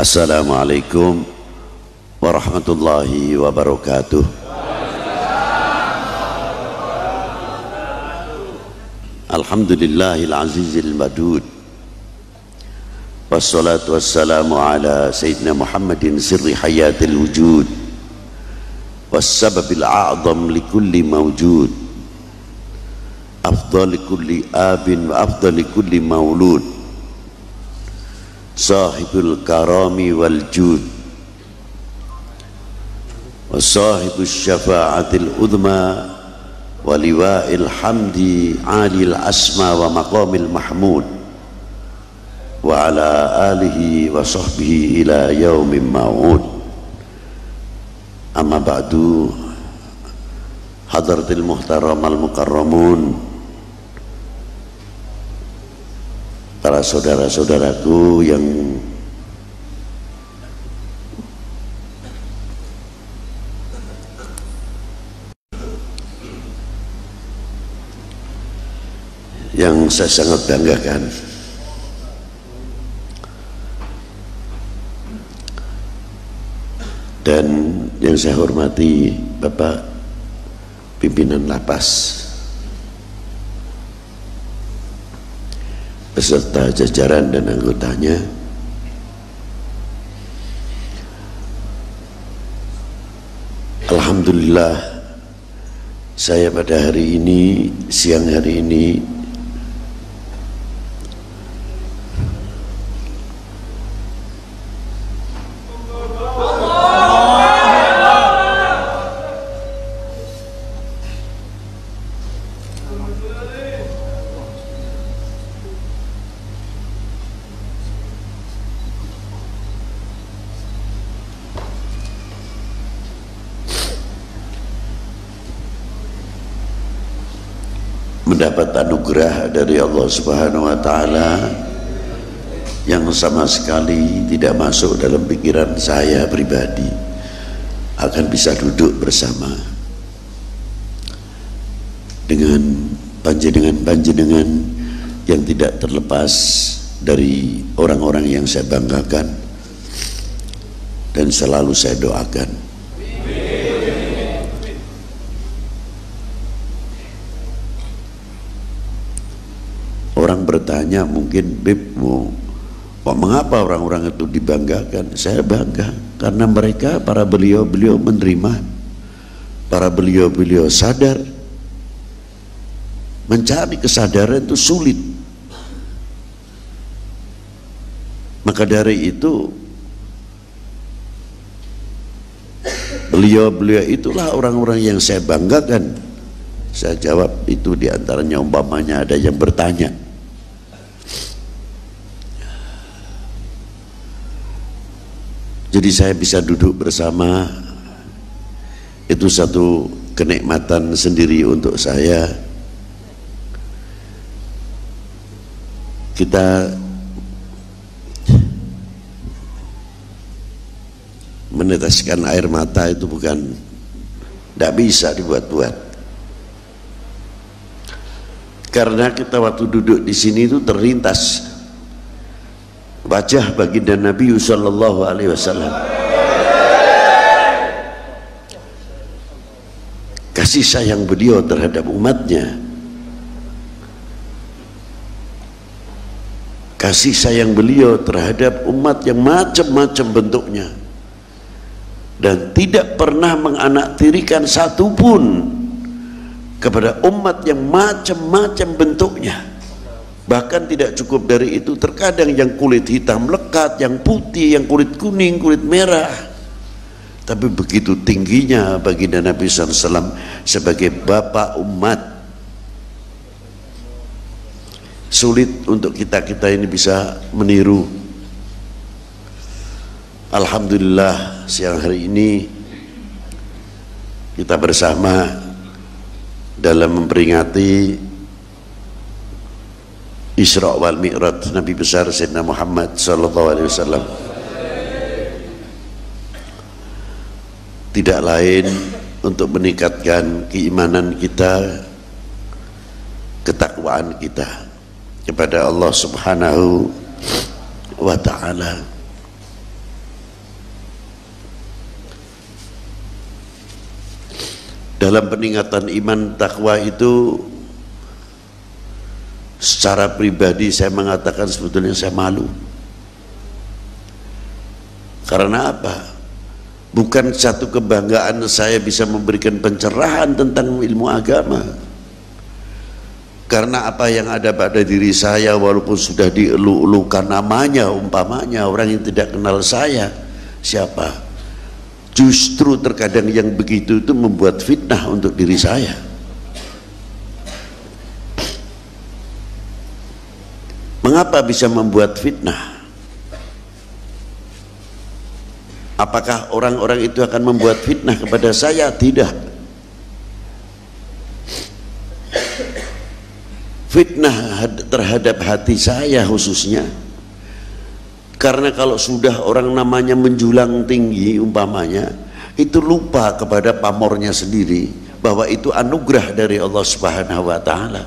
Assalamualaikum warahmatullahi wabarakatuh. Alhamdulillahil azizil madud, wassalatu wassalamu ala sayyidina Muhammadin sirri hayatil wujud, wassababil a'zam likulli mawjud, afdali kulli abin wa afdali kulli maulud, sahibul karami wal jud, wa sahibus syafa'atil udma wa liwa'il hamdi alil asma wa maqamil mahmud, wa ala alihi wa sahbihi ila yaumin ma'ud. Amma ba'du, hadratil muhtaramal mukarramun, para saudara-saudaraku yang saya sangat banggakan, dan yang saya hormati Bapak Pimpinan Lapas beserta jajaran dan anggotanya, alhamdulillah saya pada hari ini, siang hari ini, mendapat anugerah dari Allah Subhanahu wa Ta'ala yang sama sekali tidak masuk dalam pikiran saya pribadi akan bisa duduk bersama dengan panjenengan yang tidak terlepas dari orang-orang yang saya banggakan dan selalu saya doakan. Orang bertanya mungkin, Bib, mengapa orang-orang itu dibanggakan? Saya bangga karena mereka, para beliau-beliau menerima, para beliau-beliau sadar. Mencari kesadaran itu sulit. Maka dari itu beliau-beliau itulah orang-orang yang saya banggakan. Saya jawab itu diantaranya umpamanya ada yang bertanya, jadi saya bisa duduk bersama, itu satu kenikmatan sendiri untuk saya. Kita meneteskan air mata itu bukan, tidak bisa dibuat-buat. Karena kita waktu duduk di sini itu terlintas wajah baginda Nabi sallallahu alaihi wasallam, kasih sayang beliau terhadap umatnya, kasih sayang beliau terhadap umat yang macam-macam bentuknya, dan tidak pernah menganaktirikan satupun kepada umat yang macam-macam bentuknya. Bahkan tidak cukup dari itu, terkadang yang kulit hitam lekat, yang putih, yang kulit kuning, kulit merah. Tapi begitu tingginya baginda Nabi SAW sebagai bapak umat, sulit untuk kita ini bisa meniru. Alhamdulillah siang hari ini kita bersama dalam memperingati Isra wal Mi'raj Nabi besar Sayyidina Muhammad sallallahu alaihi wasallam. Tidak lain untuk meningkatkan keimanan kita, ketakwaan kita kepada Allah Subhanahu wa ta'ala. dalam peningkatan iman takwa itu secara pribadi saya mengatakan sebetulnya saya malu. Karena apa? Bukan satu kebanggaan saya bisa memberikan pencerahan tentang ilmu agama. Karena apa yang ada pada diri saya walaupun sudah dielu-elukan namanya, umpamanya orang yang tidak kenal saya siapa, justru terkadang yang begitu itu membuat fitnah untuk diri saya. Mengapa bisa membuat fitnah? Apakah orang-orang itu akan membuat fitnah kepada saya? Tidak. Fitnah terhadap hati saya khususnya. Karena kalau sudah orang namanya menjulang tinggi umpamanya, itu lupa kepada pamornya sendiri bahwa itu anugerah dari Allah Subhanahu wa taala.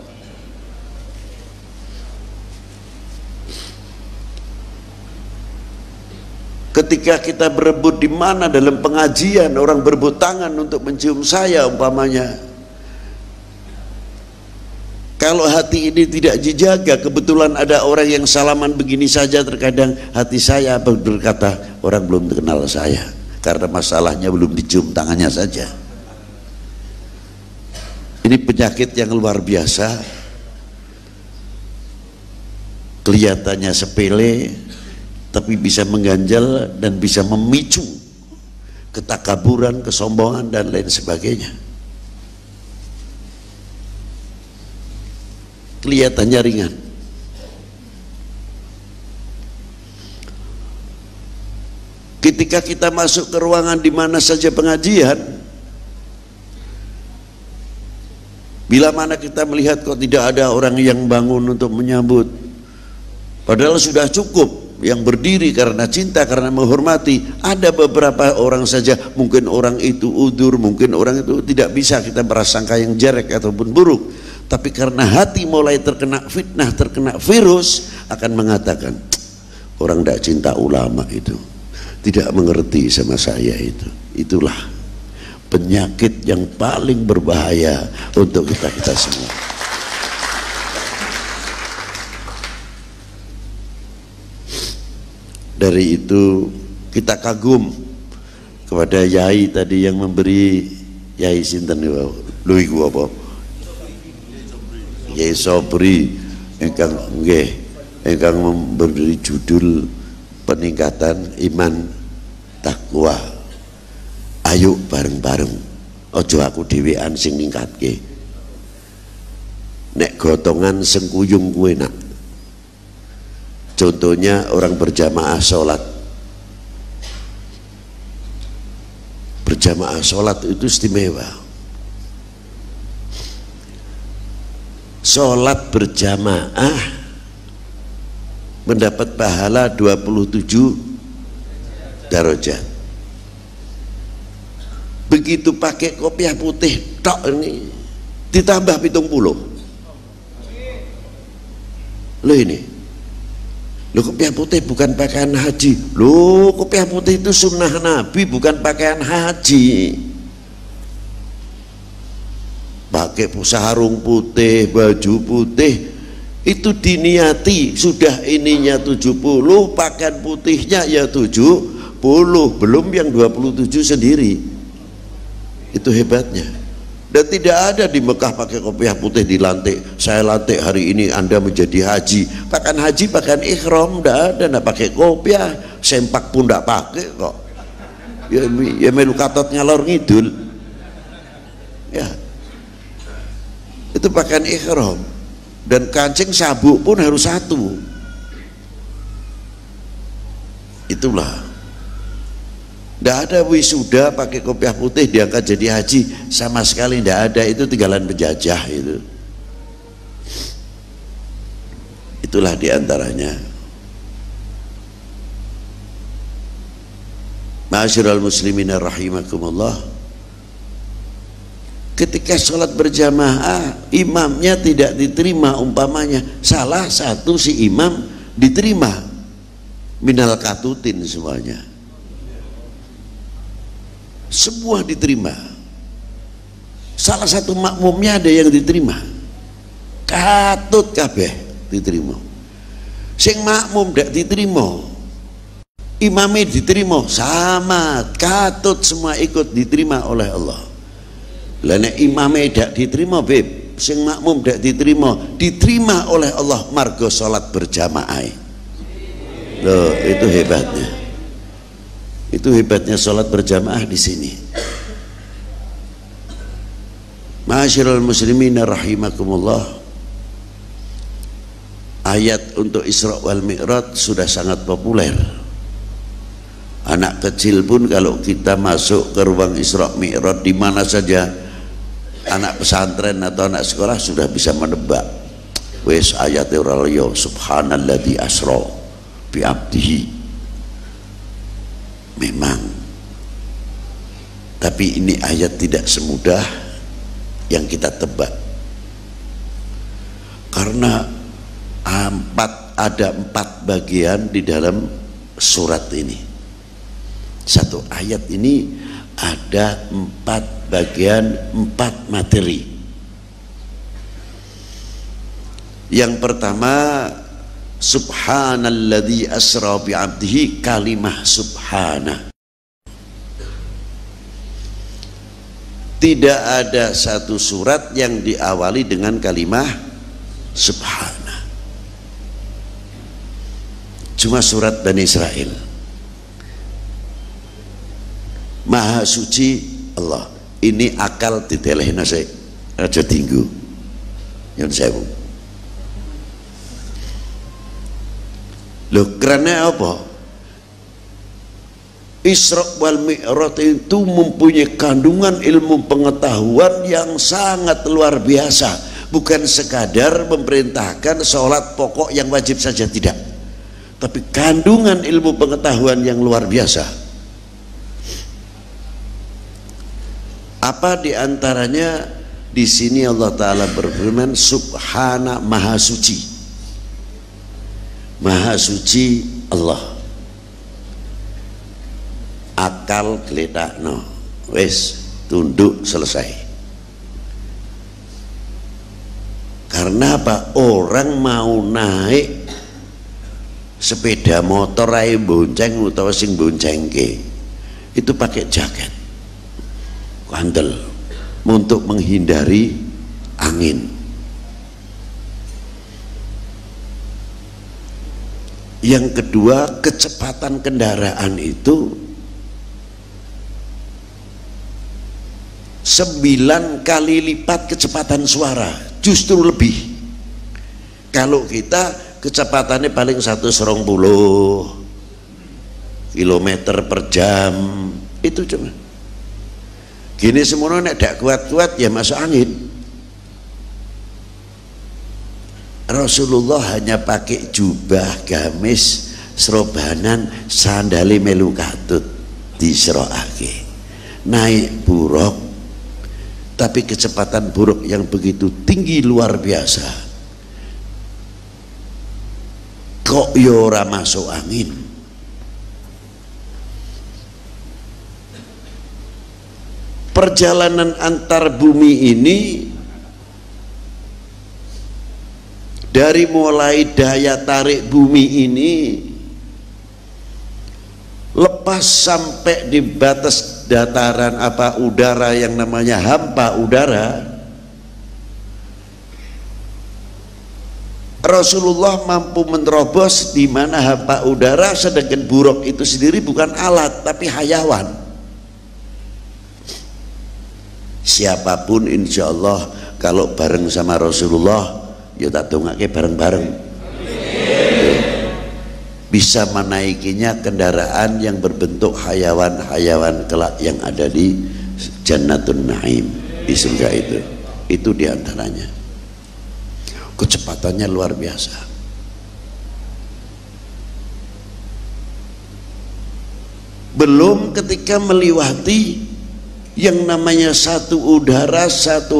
Ketika kita berebut di mana dalam pengajian orang berebut tangan untuk mencium saya umpamanya, kalau hati ini tidak dijaga, kebetulan ada orang yang salaman begini saja, terkadang hati saya berkata orang belum kenal saya karena masalahnya belum dicium tangannya saja. Ini penyakit yang luar biasa, kelihatannya sepele tapi bisa mengganjal dan bisa memicu ketakaburan, kesombongan dan lain sebagainya. Kelihatannya ringan, ketika kita masuk ke ruangan di mana saja pengajian, bila mana kita melihat kok tidak ada orang yang bangun untuk menyambut, padahal sudah cukup yang berdiri karena cinta, karena menghormati. Ada beberapa orang saja, mungkin orang itu udur, mungkin orang itu tidak bisa kita berasangka yang jelek ataupun buruk, tapi karena hati mulai terkena fitnah, terkena virus, akan mengatakan orang tidak cinta ulama itu, tidak mengerti sama saya itu. Itulah penyakit yang paling berbahaya untuk kita semua. Dari itu kita kagum kepada Yai tadi yang memberi, Yai sinten lho iku apa? Yai Sobri ingkang memberi judul peningkatan iman takwa. Ayo bareng-bareng, ojo aku dhewean sing ningkatke. Nek gotongan sengkuyung kuwe nak. Contohnya orang berjamaah sholat. Berjamaah sholat itu istimewa. Sholat berjamaah mendapat pahala 27 darajat. Begitu pakai kopiah putih tok ini ditambah 70. Loh ini, loh kopiah putih bukan pakaian haji. Loh kopiah putih itu sunnah Nabi, bukan pakaian haji. Pakai sarung putih, baju putih itu diniati, sudah ininya 70, pakaian putihnya ya 70, belum yang 27 sendiri. Itu hebatnya. Dan tidak ada di Mekah pakai kopiah putih dilantik. Saya lantik hari ini Anda menjadi haji. Pakaian haji, pakaian ikhram, tidak ada. Tidak pakai kopiah, sempak pun tidak pakai kok. Ya melu katot ngalor ngidul. Ya, itu pakaian ikhram. Dan kancing sabuk pun harus satu. Itulah. Tidak ada wisuda pakai kopiah putih diangkat jadi haji, sama sekali tidak ada. Itu tinggalan penjajah itu. Itulah diantaranya. Ma'asyiral muslimin rahimakumullah, ketika sholat berjamaah imamnya tidak diterima, umpamanya salah satu si imam diterima, minal katutin semuanya, semua diterima. salah satu makmumnya ada yang diterima, katut kabeh diterima. Sing makmum ndak diterima, imamnya diterima, sama katut semua ikut diterima oleh Allah. Lah nek imamnya ndak diterima beb, sing makmum ndak diterima oleh Allah margo salat berjamaah. Loh, itu hebatnya. Itu hebatnya salat berjamaah di sini. Ma'asyiral muslimin rahimakumullah. Ayat untuk Isra wal Mi'raj sudah sangat populer. Anak kecil pun kalau kita masuk ke ruang Isra Mi'raj di mana saja, anak pesantren atau anak sekolah sudah bisa menebak. Wes ayate ora liya, subhanalladzi asra bi abdihi. Memang. Tapi ini ayat tidak semudah yang kita tebak. Karena ada empat bagian di dalam surat ini. Satu ayat ini ada 4 bagian, 4 materi. Yang pertama, subhanalladzi asra bi 'abdihi, kalimah subhana. Tidak ada satu surat yang diawali dengan kalimah subhana. Cuma surat Bani Israel. Maha suci Allah. Ini akal ditelehna sik aja tinggu. Nyun sewu. Loh, karena apa? Isra wal Mi'raj itu mempunyai kandungan ilmu pengetahuan yang sangat luar biasa. Bukan sekadar memerintahkan sholat pokok yang wajib saja, tidak, tapi kandungan ilmu pengetahuan yang luar biasa. Apa diantaranya? Di sini Allah Ta'ala berfirman, subhana, maha suci. Maha suci Allah. Akal geletakno, wes tunduk, selesai. Karena apa? Orang mau naik sepeda motor ae bonceng utawa sing boncengke itu pakai jaket kandel untuk menghindari angin. Yang kedua, kecepatan kendaraan itu 9 kali lipat kecepatan suara, justru lebih. Kalau kita kecepatannya paling 120 km per jam, itu cuma gini semono. Nek dak kuat-kuat ya masuk angin. Rasulullah hanya pakai jubah, gamis, serobanan, sandali melu katut diserokake, naik buruk, tapi kecepatan buruk yang begitu tinggi luar biasa, kok yo ora masuk angin. Perjalanan antar bumi ini dari mulai daya tarik bumi ini lepas sampai di batas dataran udara yang namanya hampa udara, Rasulullah mampu menerobos di mana hampa udara, sedangkan buruk itu sendiri bukan alat tapi hayawan. Siapapun insya Allah kalau bareng sama Rasulullah ya tak dongake bareng-bareng, bisa menaikinya kendaraan yang berbentuk hayawan-hayawan kelak yang ada di Jannatun Naim, di surga itu diantaranya. Kecepatannya luar biasa. Belum ketika melewati yang namanya satu udara, satu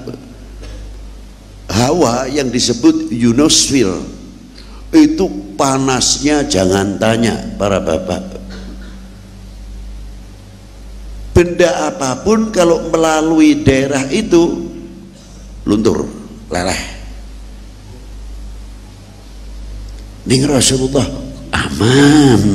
hawa yang disebut ionosfer, itu panasnya jangan tanya para bapak. benda apapun kalau melalui daerah itu luntur, leleh. Ning Rasulullah aman,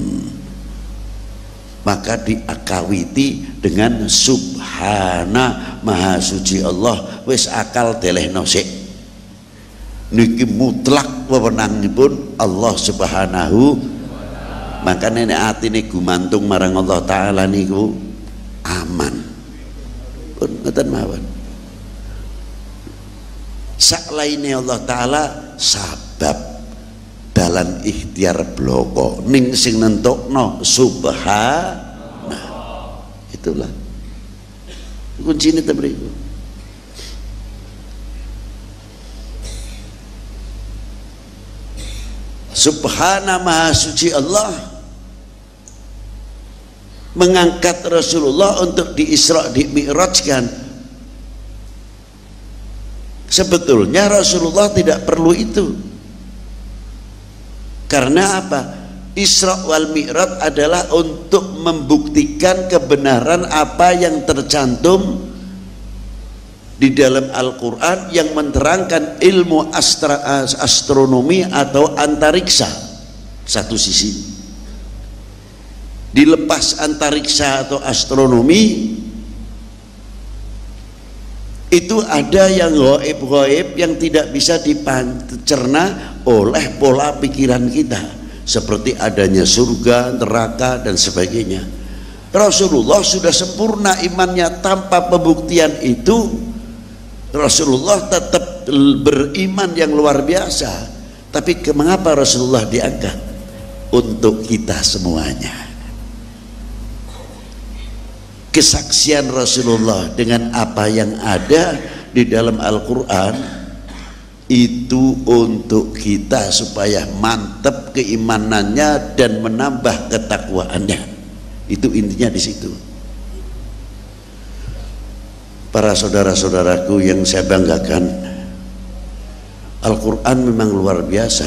maka diakawiti dengan subhana maha suci Allah. Wis akal delehno sik, niki mutlak wewenangipun Allah subhanahu. Maka nenek atine gumantung marang Allah taala niku aman pun ngoten mawon. Saklaine Allah taala sabab dalan ikhtiar bloko ning sing nentokno subhana. Itulah kuncine ta mriku. Subhana maha suci Allah mengangkat Rasulullah untuk di Isra di Mi'rajkan. Sebetulnya Rasulullah tidak perlu itu. Karena apa? Isra wal Mi'raj adalah untuk membuktikan kebenaran apa yang tercantum di dalam Al-Quran yang menerangkan ilmu astronomi atau antariksa. Satu sisi dilepas antariksa atau astronomi itu ada yang gaib-gaib yang tidak bisa dicerna oleh pola pikiran kita, seperti adanya surga, neraka dan sebagainya. Rasulullah sudah sempurna imannya. Tanpa pembuktian itu Rasulullah tetap beriman yang luar biasa. Tapi mengapa Rasulullah diangkat? Untuk kita semuanya. Kesaksian Rasulullah dengan apa yang ada di dalam Al-Quran itu untuk kita supaya mantap keimanannya dan menambah ketakwaannya. Itu intinya di situ. Para saudara-saudaraku yang saya banggakan, Al-Quran memang luar biasa.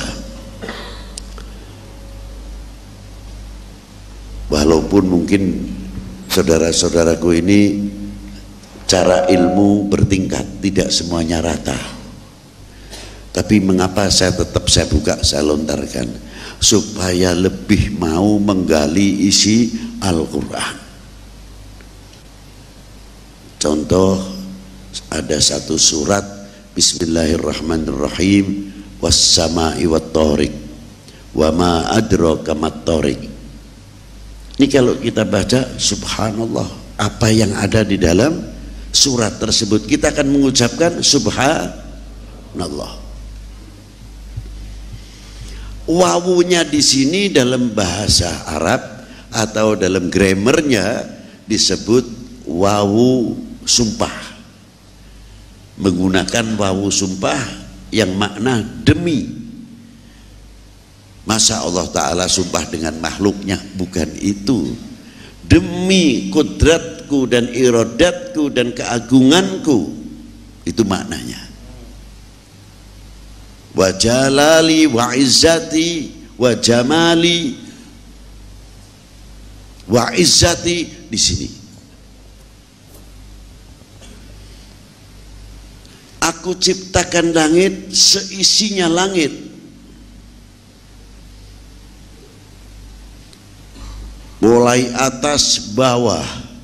Walaupun mungkin saudara-saudaraku ini cara ilmu bertingkat, tidak semuanya rata. Tapi mengapa saya buka, saya lontarkan, supaya lebih mau menggali isi Al-Quran. Contoh, ada satu surat, Bismillahirrahmanirrahim, was-sama'i wat-thariq wa ma adraka mat-thariq. Ini kalau kita baca, subhanallah, apa yang ada di dalam surat tersebut, kita akan mengucapkan subhanallah. Wawunya di sini dalam bahasa Arab atau dalam grammarnya disebut wawu sumpah, menggunakan wawu sumpah yang makna demi. Masa Allah Ta'ala sumpah dengan makhluknya? Bukan itu. Demi kudratku dan iradatku dan keagunganku, itu maknanya. Wa jalali wa izzati wa jamali wa izzati di sini. Aku ciptakan langit seisinya langit, mulai atas bawah,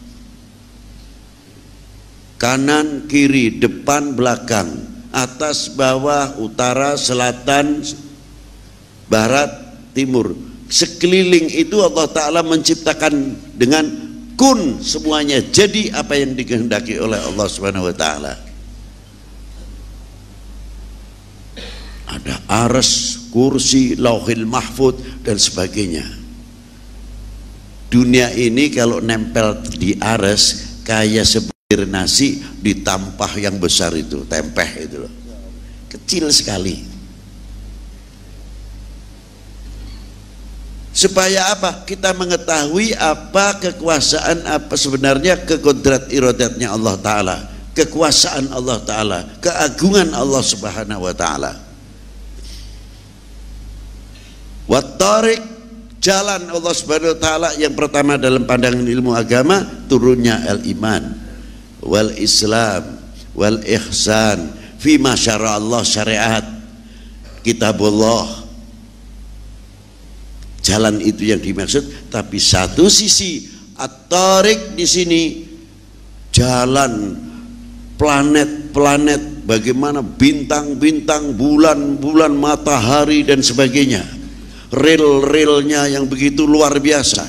kanan kiri, depan belakang, atas bawah, utara selatan, barat timur, sekeliling itu Allah Ta'ala menciptakan dengan kun, semuanya jadi apa yang dikehendaki oleh Allah Subhanahu wa Ta'ala. Ada arsy, kursi, lauhil mahfud dan sebagainya. Dunia ini kalau nempel di arsy kayak sebutir nasi ditampah yang besar itu, tempeh itu loh, kecil sekali. Supaya apa? Kita mengetahui apa kekuasaan, apa sebenarnya kekodrat iradatnya Allah Ta'ala, kekuasaan Allah Ta'ala, keagungan Allah Subhanahu wa Ta'ala. Wat-thariq, jalan Allah Subhanahu wa taala yang pertama dalam pandangan ilmu agama, turunnya al-iman wal islam wal ihsan fi ma syara Allah, syariat kitabullah. Jalan itu yang dimaksud, tapi satu sisi at-tariq di sini jalan planet-planet, bagaimana bintang-bintang, bulan-bulan, matahari dan sebagainya, rel-relnya yang begitu luar biasa.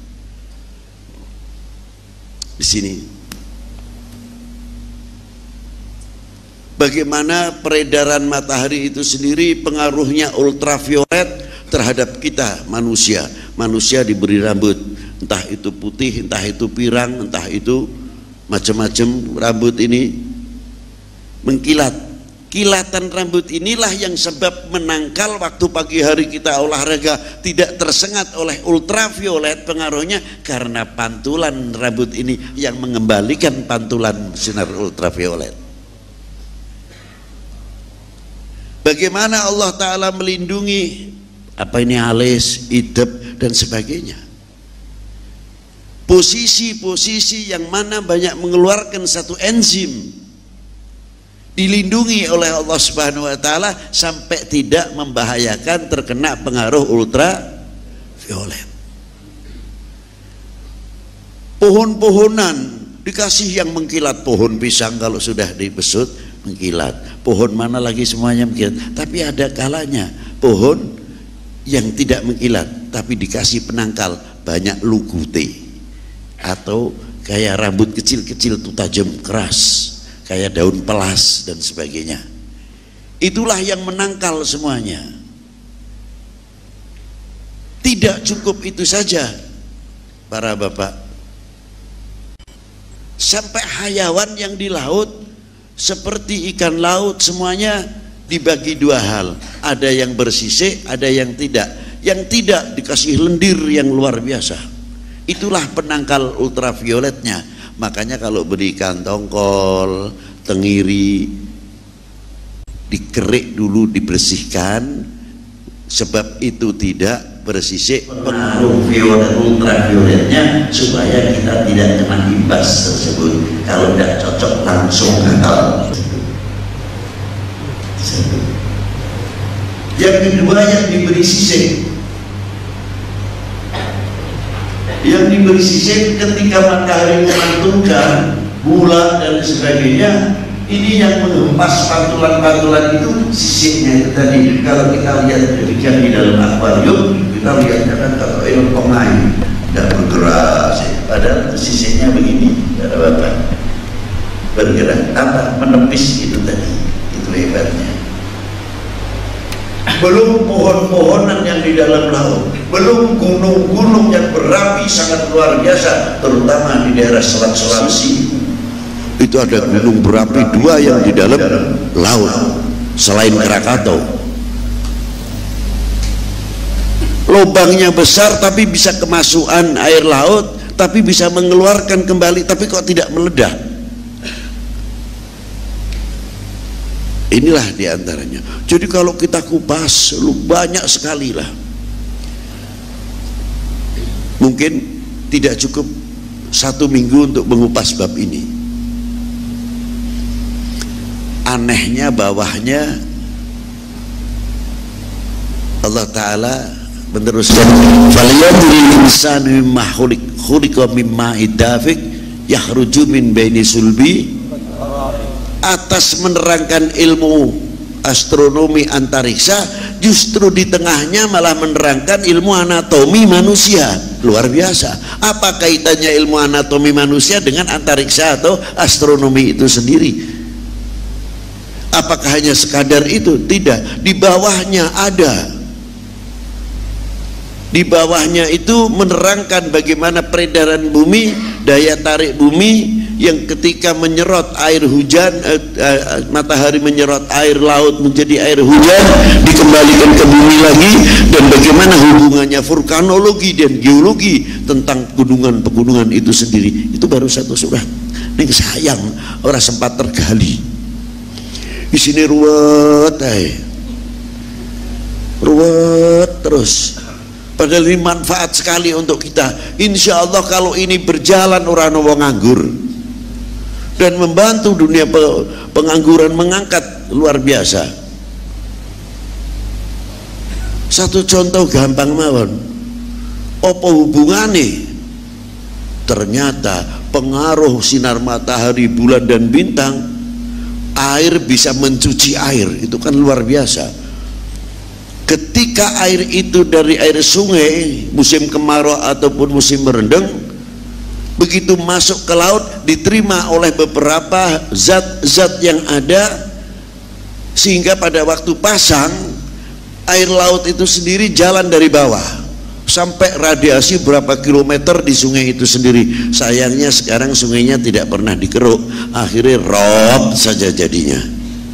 Di sini bagaimana peredaran matahari itu sendiri pengaruhnya ultraviolet terhadap kita manusia. Manusia diberi rambut, entah itu putih, entah itu pirang, entah itu macam-macam rambut ini mengkilat. Kilatan rambut inilah yang sebab menangkal waktu pagi hari kita olahraga tidak tersengat oleh ultraviolet pengaruhnya, karena pantulan rambut ini yang mengembalikan pantulan sinar ultraviolet. Bagaimana Allah Ta'ala melindungi apa ini alis, idep dan sebagainya. Posisi-posisi yang mana banyak mengeluarkan satu enzim dilindungi oleh Allah Subhanahu wa taala sampai tidak membahayakan terkena pengaruh ultraviolet. Pohon-pohonan dikasih yang mengkilat, pohon pisang kalau sudah dibesut mengkilat, pohon mana lagi semuanya mengkilat. Tapi ada kalanya pohon yang tidak mengkilat tapi dikasih penangkal, banyak lugute atau kayak rambut kecil-kecil tuh tajam keras kayak daun pelas dan sebagainya. Itulah yang menangkal semuanya. Tidak cukup itu saja para bapak, sampai hayawan yang di laut seperti ikan laut semuanya dibagi dua hal, ada yang bersisik, ada yang tidak. Yang tidak dikasih lendir yang luar biasa. Itulah penangkal ultravioletnya. Makanya kalau berikan tongkol, tenggiri, dikerik dulu, dibersihkan, sebab itu tidak bersisik pengaruh ultravioletnya, supaya kita tidak kena imbas tersebut. Kalau tidak cocok langsung gatal. Yang kedua yang diberi sisik. Yang diberi sisik ketika matahari memantulkan gula dan sebagainya, ini yang menghempas pantulan-pantulan itu sisiknya itu tadi. Kalau kita lihat demikian di dalam akuarium, kita lihatnya kan kalau air pengai tidak bergerak, padahal sisiknya begini, ada bapak bergerak apa menepis itu tadi. Itu hebatnya. Belum pohon-pohonan yang di dalam laut, belum gunung-gunung yang berapi sangat luar biasa, terutama di daerah Selat Sulawesi. Itu ada gunung berapi dua yang di dalam laut selain Krakatau. Lubangnya besar tapi bisa kemasukan air laut, tapi bisa mengeluarkan kembali, tapi kok tidak meledak. Inilah diantaranya. Jadi kalau kita kupas, banyak sekali lah. Mungkin tidak cukup 1 minggu untuk mengupas bab ini. Anehnya bawahnya Allah Ta'ala meneruskan, falyanzuril insanu mimma khuliqa mimma idafik yakhruju min baini sulbi. Atas menerangkan ilmu astronomi antariksa, justru di tengahnya malah menerangkan ilmu anatomi manusia. Luar biasa. Apa kaitannya ilmu anatomi manusia dengan antariksa atau astronomi itu sendiri? Apakah hanya sekadar itu? Tidak. Di bawahnya ada. Di bawahnya itu menerangkan bagaimana peredaran bumi, daya tarik bumi, yang ketika menyerot air hujan, matahari menyerot air laut menjadi air hujan, dikembalikan ke bumi lagi, dan bagaimana hubungannya vulkanologi dan geologi tentang gunungan-pegunungan itu sendiri. Itu baru 1 surat. Ning sayang orang sempat tergali. Di sini ruwet, ruwet terus. Padahal ini manfaat sekali untuk kita. Insya Allah kalau ini berjalan orang wong nganggur dan membantu dunia pengangguran, mengangkat, luar biasa. Satu contoh gampang mawon. Apa hubungannya? Ternyata pengaruh sinar matahari, bulan dan bintang, air bisa mencuci air. Itu kan luar biasa. Ketika air itu dari air sungai musim kemarau ataupun musim merendeng, begitu masuk ke laut diterima oleh beberapa zat-zat yang ada, sehingga pada waktu pasang air laut itu sendiri jalan dari bawah sampai radiasi berapa kilometer di sungai itu sendiri. Sayangnya sekarang sungainya tidak pernah dikeruk, akhirnya rob saja jadinya.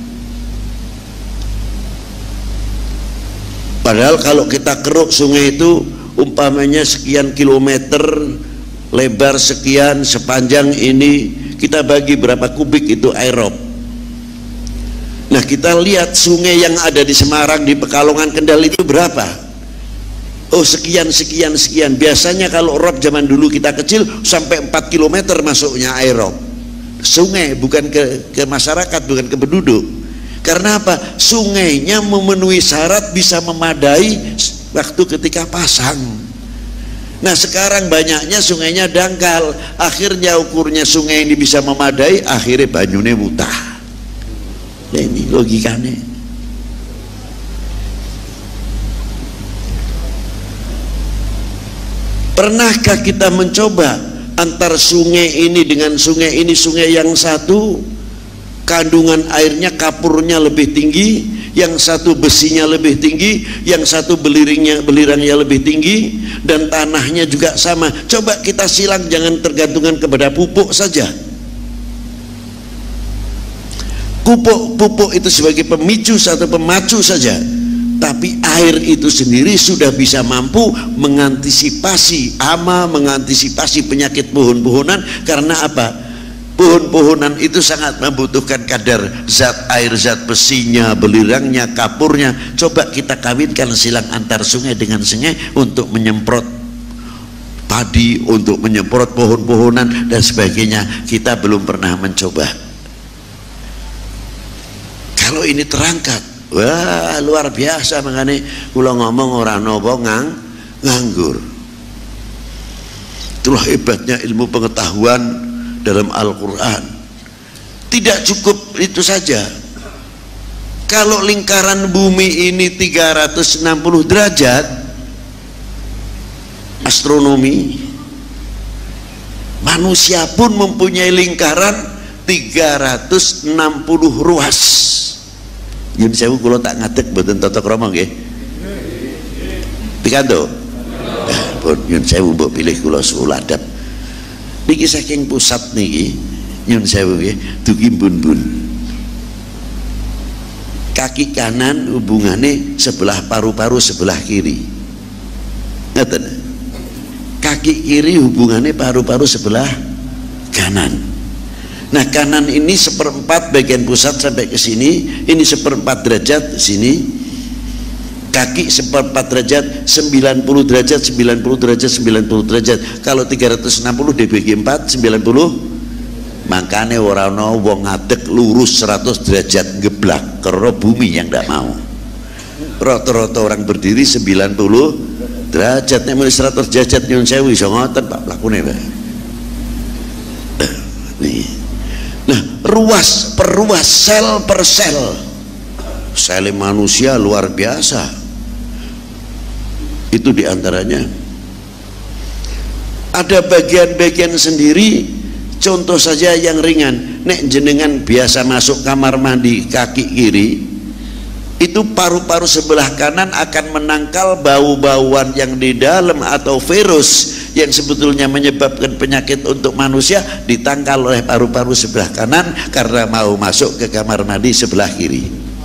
Padahal kalau kita keruk sungai itu umpamanya sekian kilometer, lebar sekian, sepanjang ini, kita bagi berapa kubik itu aerob. Nah kita lihat sungai yang ada di Semarang, di Pekalongan, Kendal itu berapa? Oh sekian. Biasanya kalau rob zaman dulu kita kecil sampai 4 km masuknya aerob. Sungai, bukan ke masyarakat, bukan ke penduduk. Karena apa? Sungainya memenuhi syarat bisa memadai waktu ketika pasang. Nah sekarang banyaknya sungainya dangkal, akhirnya ukurnya sungai ini bisa memadai, akhirnya banyune mutah. Nah ini logikanya. Pernahkah kita mencoba antar sungai ini dengan sungai ini, sungai yang satu kandungan airnya, kapurnya lebih tinggi, yang satu besinya lebih tinggi, yang satu belirangnya lebih tinggi, dan tanahnya juga sama. Coba kita silang, jangan tergantungan kepada pupuk saja. Pupuk itu sebagai pemicu atau pemacu saja, tapi air itu sendiri sudah bisa mampu mengantisipasi hama, mengantisipasi penyakit pohon-pohonan. Karena apa? Pohon-pohonan itu sangat membutuhkan kadar zat air, zat besinya, belirangnya, kapurnya. Coba kita kawinkan silang antar sungai dengan sungai untuk menyemprot padi, untuk menyemprot pohon-pohonan dan sebagainya. Kita belum pernah mencoba. Kalau ini terangkat, wah luar biasa. Makanya kula ngomong orang nopo nganggur. Itulah hebatnya ilmu pengetahuan dalam Al-Quran. Tidak cukup itu saja. Kalau lingkaran bumi ini 360 derajat, astronomi, manusia pun mempunyai lingkaran 360 ruas. Yun sewu kula tak ngadeg mboten tata krama nggih. Pikanto? Pun yun sewu mbok pilih kula suul adab. Niki saking pusat niki nyun sewu nggih, dugi bun-bun. Kaki kanan hubungannya sebelah paru-paru sebelah kiri. Ngeten. Kaki kiri hubungannya paru-paru sebelah kanan. Nah kanan ini 1/4 bagian pusat sampai ke sini, ini 1/4 derajat sini. Kaki 1/4 derajat, 90 derajat, 90 derajat, 90 derajat. Kalau 360 dibagi 4, 90. Makanya orang wong ngadeg lurus 100 derajat geblak karena bumi yang tidak mau. Rata-rata orang berdiri 90 derajat, nek mulai 100 derajat nyun sewu iso ngoten Pak lakune Pak. Nih. Nah, ruas per ruas, sel per sel. Sel manusia luar biasa. Itu diantaranya. Ada bagian-bagian sendiri, contoh saja yang ringan. Nek jenengan biasa masuk kamar mandi kaki kiri, itu paru-paru sebelah kanan akan menangkal bau-bauan yang di dalam atau virus yang sebetulnya menyebabkan penyakit untuk manusia, ditangkal oleh paru-paru sebelah kanan karena mau masuk ke kamar mandi sebelah kiri.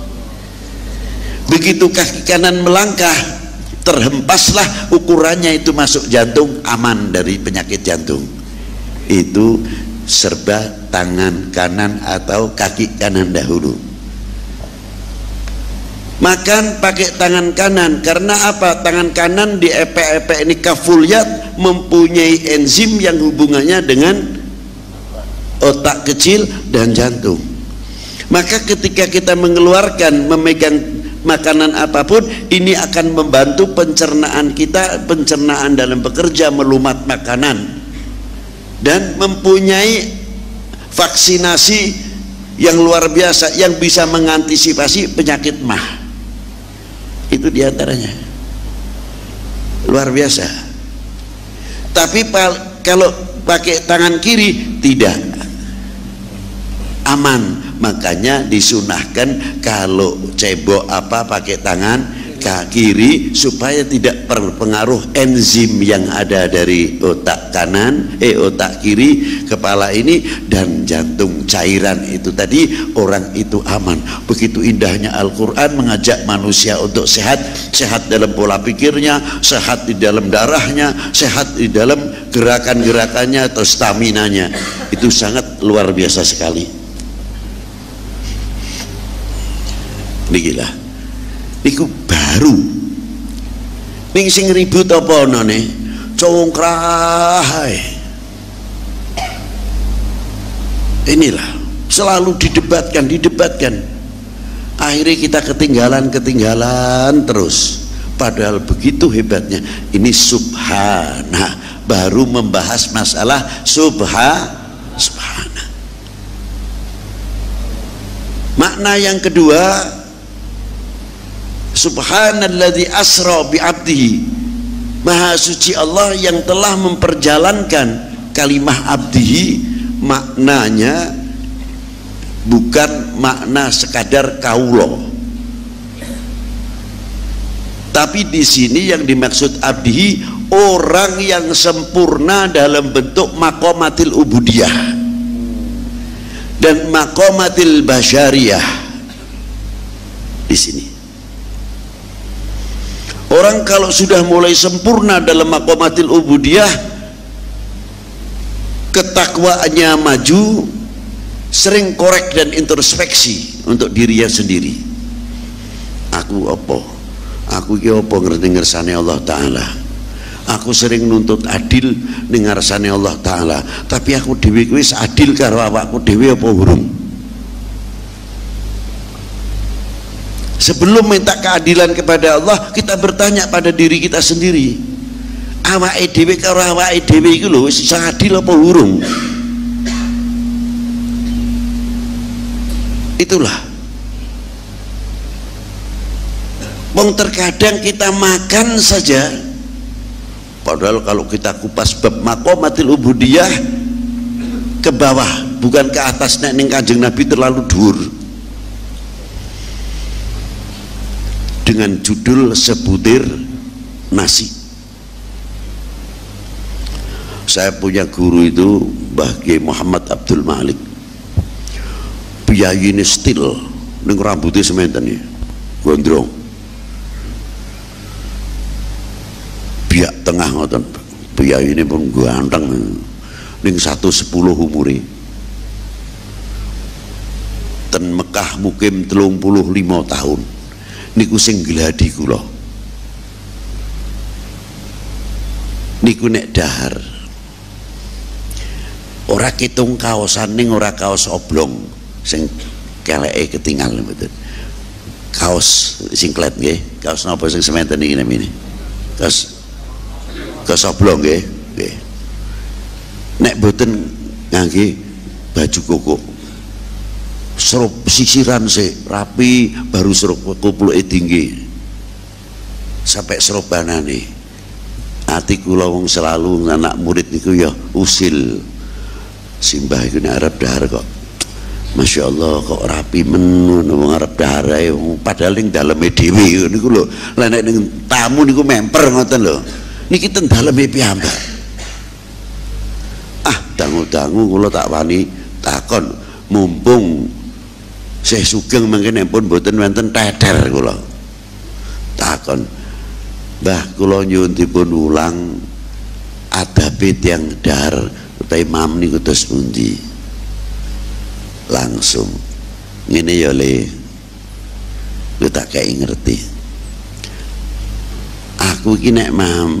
Begitu kaki kanan melangkah, terhempaslah ukurannya itu masuk jantung, aman dari penyakit jantung. Itu serba tangan kanan atau kaki kanan dahulu. Makan pakai tangan kanan. Karena apa? Tangan kanan di epek-epek ini kafuliyat, mempunyai enzim yang hubungannya dengan otak kecil dan jantung. Maka ketika kita mengeluarkan, memegang makanan apapun, ini akan membantu pencernaan kita, pencernaan dalam bekerja, melumat makanan, dan mempunyai vaksinasi yang luar biasa yang bisa mengantisipasi penyakit mah. Itu diantaranya luar biasa. Tapi kalau pakai tangan kiri tidak aman. Makanya disunahkan kalau cebok apa pakai tangan kiri supaya tidak berpengaruh enzim yang ada dari otak kanan, otak kiri, kepala ini dan jantung, cairan itu tadi, orang itu aman. Begitu indahnya Al-Quran mengajak manusia untuk sehat, sehat dalam pola pikirnya, sehat di dalam darahnya, sehat di dalam gerakan-gerakannya atau staminanya. Itu sangat luar biasa sekali. Ini gila. Iku baru ning sing ribut apa anane congkrah. Inilah selalu didebatkan akhirnya kita ketinggalan terus, padahal begitu hebatnya. Ini subhana, baru membahas masalah subhana. Makna yang kedua, subhanalladzi asra bi abdihi, maha suci Allah yang telah memperjalankan kalimah abdihi. Maknanya bukan makna sekadar kaulo, tapi di sini yang dimaksud abdihi orang yang sempurna dalam bentuk maqamatil ubudiyah dan maqamatil basyariyah. Di sini orang kalau sudah mulai sempurna dalam maqamatil ubudiyah, ketakwaannya maju, sering korek dan introspeksi untuk dirinya sendiri. Aku apa? Aku iki apa ngerti ngersane Allah Ta'ala? Aku sering nuntut adil ning ngarsane Allah Ta'ala, tapi aku dhewe kuwi adil karo awakku dhewe apa urung? Sebelum minta keadilan kepada Allah, kita bertanya pada diri kita sendiri, awake dhewe karo awake dhewe iku lho wis adil apa urung? Itulah. Wong terkadang kita makan saja, padahal kalau kita kupas bab maqamatil ubudiyah ke bawah, bukan ke atas, nek ning Kanjeng Nabi terlalu dhuwur. Dengan judul sebutir nasi. Saya punya guru itu Mbah Kiai Muhammad Abdul Malik, biayine stil ning rambutnya sementen iki gondrong, biak tengah ngoten, biayine pun ganteng ning 110 umure. Ten Mekah mukim 35 tahun niku sing gladi kula niku nek dahar ora kitung kaosan ning ora kaos oblong sing keleke ketinggal mboten, kaos singlet nggih, kaos napa sing sementen iki namine kaos oblong nggih. Nek mboten ngangge baju koko, serup sisiran sih rapi, baru serup kupluke tinggi sampai serobanane. Ati kula wong selalu anak murid niku ya usil, simbah iku nek arep dahar kok Masya Allah kok rapi men wong arep dahar ae, padahal ning daleme dhewe niku lho, lha nek ning tamu niku memper ngoten lho, niki ten daleme piyambak. Dangu-dangu kula tak wani takon, mumpung Syekh Sugeng mungkin pun mboten wonten teder, kula takon, Mbah kula nyuwun dipun ulang adabe tiyang dahar utawi imam niku terus pundi? Langsung ngene ya Le, Lu tak kayak ngerti. Aku ini nek mam,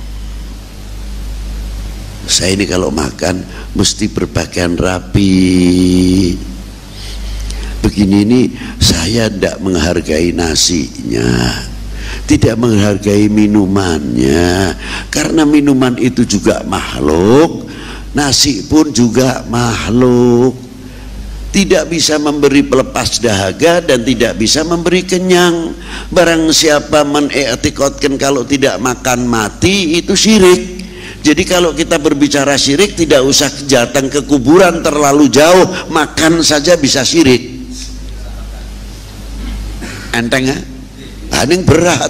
saya ini kalau makan mesti berpakaian rapi. Begini ini saya tidak menghargai nasinya, tidak menghargai minumannya, karena minuman itu juga makhluk, nasi pun juga makhluk. Tidak bisa memberi pelepas dahaga dan tidak bisa memberi kenyang. Barang siapa menetikotkan kalau tidak makan mati, itu syirik. Jadi kalau kita berbicara syirik, tidak usah datang ke kuburan terlalu jauh, makan saja bisa syirik. Enteng ya? Ini berat.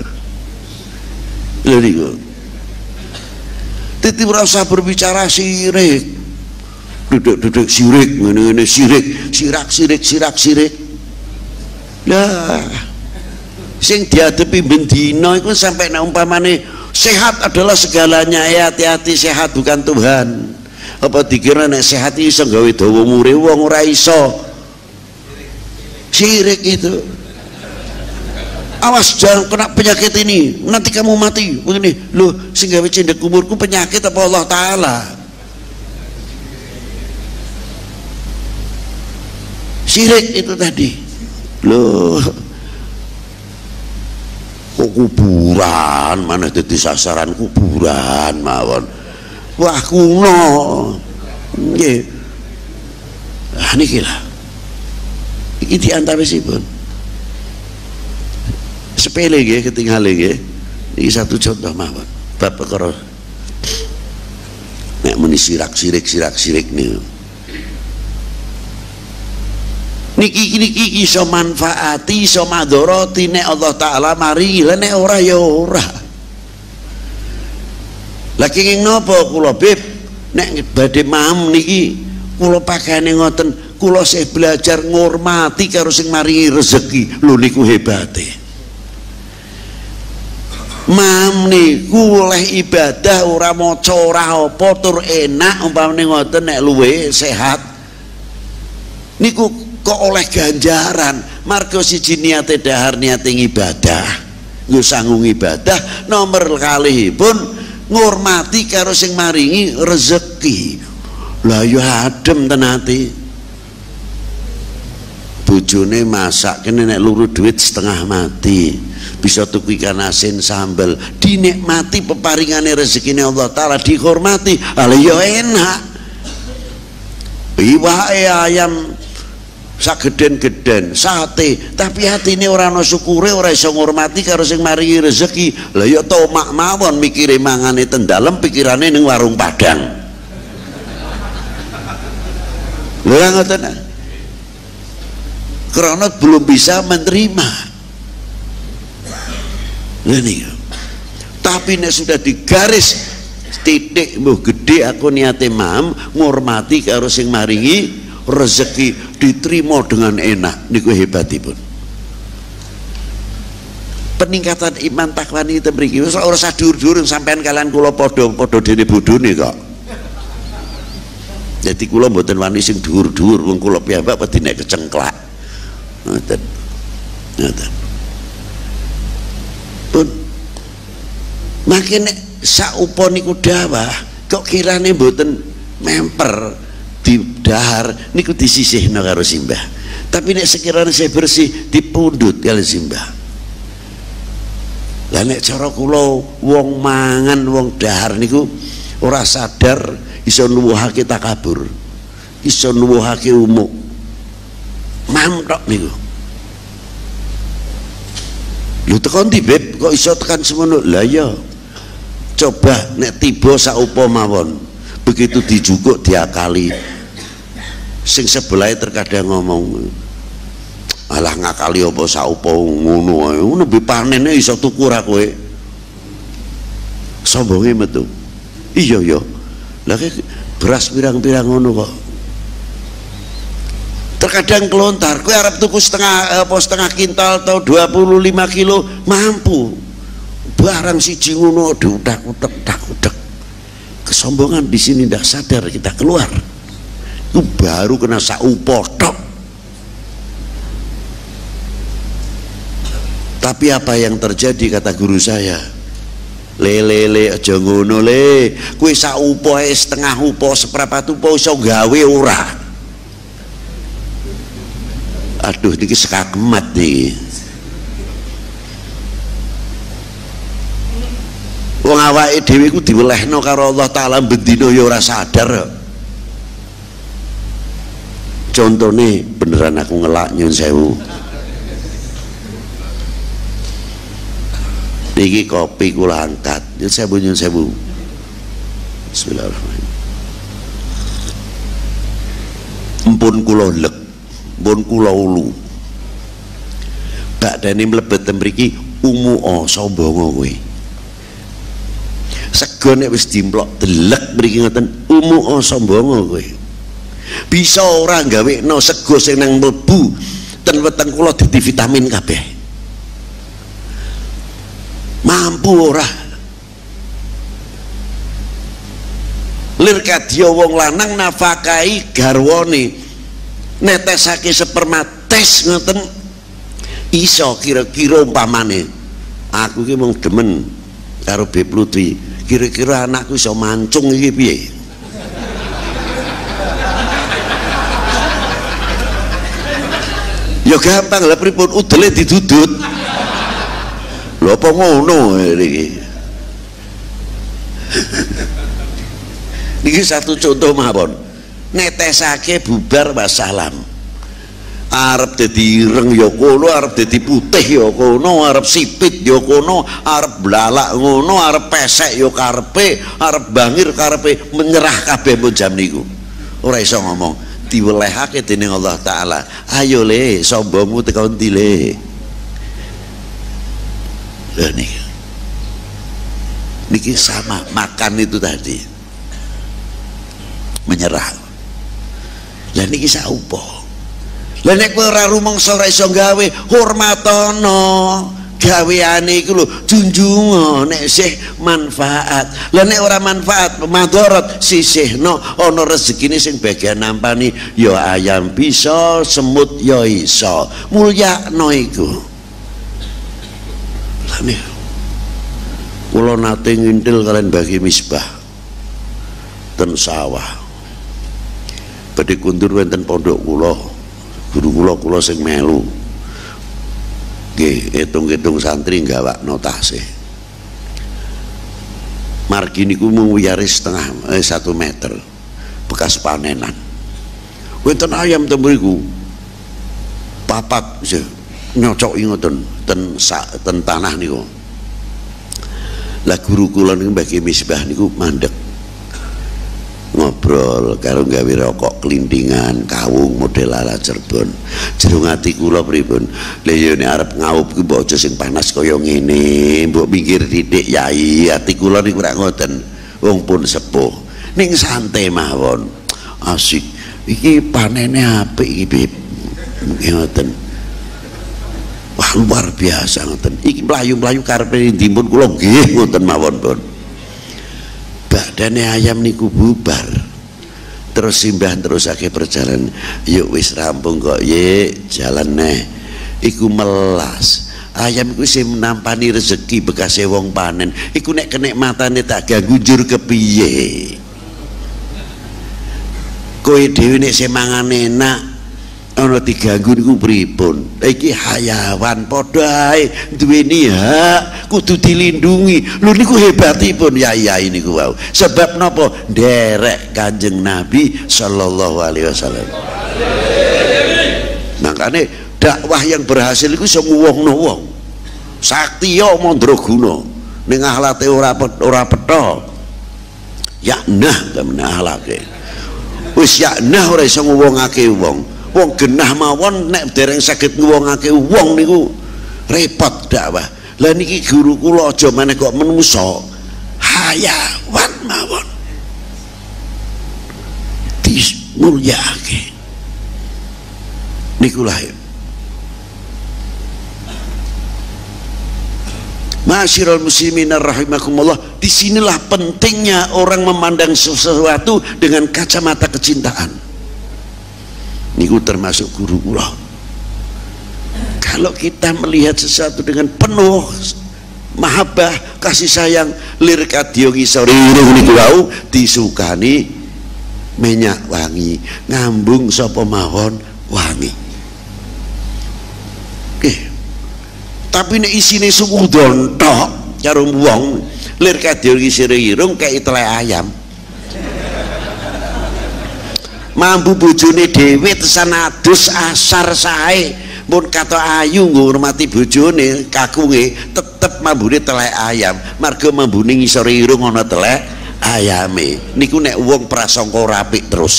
Titi merasa berbicara syirik, duduk sirik, ini sirik, sirak. Lah, sing dihadapi bendino itu sampai nak umpamane sehat adalah segalanya, ya hati-hati, sehat bukan Tuhan. Apa dikira nek sehat iso gawe dawa umure wong, ora iso. Sirik itu. Awas jangan kena penyakit ini, nanti kamu mati. Begini, loh sing gawe cendek kuburku penyakit apa Allah Ta'ala? Syirik itu tadi. Loh, kok kuburan, mana jadi sasaran kuburan mawon. Wah kuno. Nggih. Ah niki lah. Iki diantawisipun. Sepele nggih, ketinggale nggih. Iki satu contoh mawon. Bab perkara nek muni sirik niku. Niki iso manfaati, iso madharati nek Allah Ta'ala maringi, lah nek ora ya ora. Lah kenging napa kula Bib nek badhe mam niki kula pakane ngoten, kula sih belajar ngurmati karo sing maringi rezeki. Lho niku hebate. Mam niku oleh ibadah ora maca ora apa tur enak umpamane ngoten nek luwe sehat. Niku kok oleh ganjaran marga siji niate dahar niate ibadah nggo sanggung ibadah, nomor kalihipun ngurmati karo sing maringi rezeki. Lah yo adem tenati bojone masak kene nek luru duit setengah mati bisa tuku ikan asin sambel, dinikmati peparingane rezekine Allah Ta'ala, dihormati. Lah yo enak iwake ayam sageden-geden sate, tapi hatine ora ana syukure, ora iso ngurmati karo sing maringi rezeki. Lah ya tomak mawon mikire mangane ten dalem, pikirane ning warung Padang. Lha ngoten. Karena belum bisa menerima. Lha niku. Tapi nek sudah digaris titik mbuh gede aku niate mam ngurmati karo sing maringi rezeki, diterima dengan enak, niku hebatipun. Peningkatan iman takwa niki mriki wis ora usah dhuwur-dhuwur sampean kalian kula padha dene bodhone kok. Jadi kula mboten wani sing dhuwur-dhuwur, wong kula piyambak wedi nek kecengklak. Ngoten. Ngoten. Pun makin saupa niku dawah kok kirane mboten memper di dahar niku disisihno karo simbah, tapi nek sekiranya saya bersih dipundhut kali simbah. Lah nek cara kula wong mangan wong dahar niku ora sadar iso nuwuhake takabur, iso nuwuhake umuk. Mantok niku. Lho tekan ndi Beb kok iso tekan semono? Lah ya coba nek tiba saupa mawon begitu dijukuk diakali, sing sebelah terkadang ngomong alah ngakali apa saupa ngono ae, nembe panene iso tuku ra kowe, sombonge metu. Iya ya lah beras pirang-pirang ngono kok terkadang kelontar, kowe arep tuku setengah kintal atau 25 kilo mampu, barang siji ngono diutak-utak. Kesombongan di sini tidak sadar kita keluar, itu baru kena saupo tok. Tapi apa yang terjadi, kata guru saya, le aja ngono le, kowe sak upo setengah upo seprapat upo iso gawe ora. Aduh niki sekakemat nih. Wong awake dhewe iku diwelehno karo Allah Taala bendina ya ora sadar. Contone beneran aku ngelak nyun sewu. Iki kopi kula angkat. Nyun sewu. Bismillahirrahmanirrahim. Empun kula lek, empun kula ulu. Bakdane mlebet mriki umuo sombongo kowe. Sego nek wis dimplok delek mriki ngoten umuo sombongo kowe. Bisa ora gawekno sego sing nang mlebu ten weteng kula dadi vitamin kabeh. Mampu ora? Lir kadya wong lanang nafakahi garwane netesake sperma tes ngoten iso kira-kira umpamane aku ki mung demen karo Beb Lutfi, kira-kira anakku iso mancung iki piye? Ya gampang lah pripun udele didudut. Lho apa ngono iki? Niki satu contoh mawon. Netesake bubar wassalam. Arep dadi ireng ya kono, arep dadi putih ya kono, arep sipit ya kono, arep blalak ngono, arep pesek ya karepe, arep bangir karepe, menyerah kabeh mun jam niku. Ora iso ngomong, diwelehake dening Allah Taala. Ayo le, sombongmu teko endi le? Lah niki sama makan itu tadi menyerah. Lah niki saupo. Lah nek kowe ora rumangsa ora iso gawe, hormatono gaweane iku lho, junjungo nek sih manfaat. Lah nek ora manfaat madharat sisihno ana rezekine sing bagian nampani ya ayam bisa, semut ya iso. Mulyakno iku. Lah nek kula nate ngintil kalian bagi misbah ten sawah. Badhe kundur wonten pondok kula. Guru kula sing melu nggih hitung-hitung santri gawakno tasih margi niku mung wiyare setengah 1 meter bekas panenan wonten ayam tembriku papat nyocoki ngoten ten tanah niku. Lah guru kula niku bagi misbah niku mandeg ngobrol karo gawe rokok kelintingan kawung model ala Cirebon. Jerung ati kula pripun, lha ya nek arep ngaup ki mbok aja sing panas kaya ngene, mbok minggir titik yai. Ati kula niku ora ngoten, wong pun sepuh ning santai mawon. Asik iki panene apik iki Beb ngoten. Wah luar biasa ngoten. Iki mlayu-mlayu karepe ndimpun kula nggih ngoten mawon pun. Badane ayam niku bubar terus simbah terusake perjalanan. Yuk wis rampung kok ye jalan neh iku melas ayam iku sing nampani rezeki bekase wong panen iku nek kenikmatane tak ganggu njur kepiye kowe dhewe nek sing mangan enak ana diganggu niku pripun? Iki hayawan padha ae duweni hak kudu dilindungi. Lho niku hebatipun yai niku wau. Sebab napa? Nderek Kanjeng Nabi sallallahu alaihi wasallam. Makane dakwah yang berhasil iku iso nguwongno wong. Saktiya mandraguna ning akhlate ora petha. Ya nah temen akhlake. Wis ya nah ora iso nguwongake wong. Wong genah mawon nek dereng saged nguwongake wong niku repot dakwah. Lah niki guru kula aja meneh kok menungsa, hayawan mawon dimulyakake niku lha. Masyiral muslimin rahimakumullah, disinilah pentingnya orang memandang sesuatu dengan kacamata kecintaan. Niku termasuk guru kula. Kalau kita melihat sesuatu dengan penuh mahabbah, kasih sayang, lir kadya ngisore irung niku wau disukani minyak wangi, ngambung sapa mawon wangi. Oke. Tapi nek isine suwudon tok karo wong, lir kadya ngisore irung kaya telek ayam. Mambu bojone dhewe tesan adus asar sae, pun kata ayu ngurmati bojone kakunge tetep mambune telek ayam, marga mambune ngisore irung ana telek ayame. Niku nek wong prasangka rapik terus.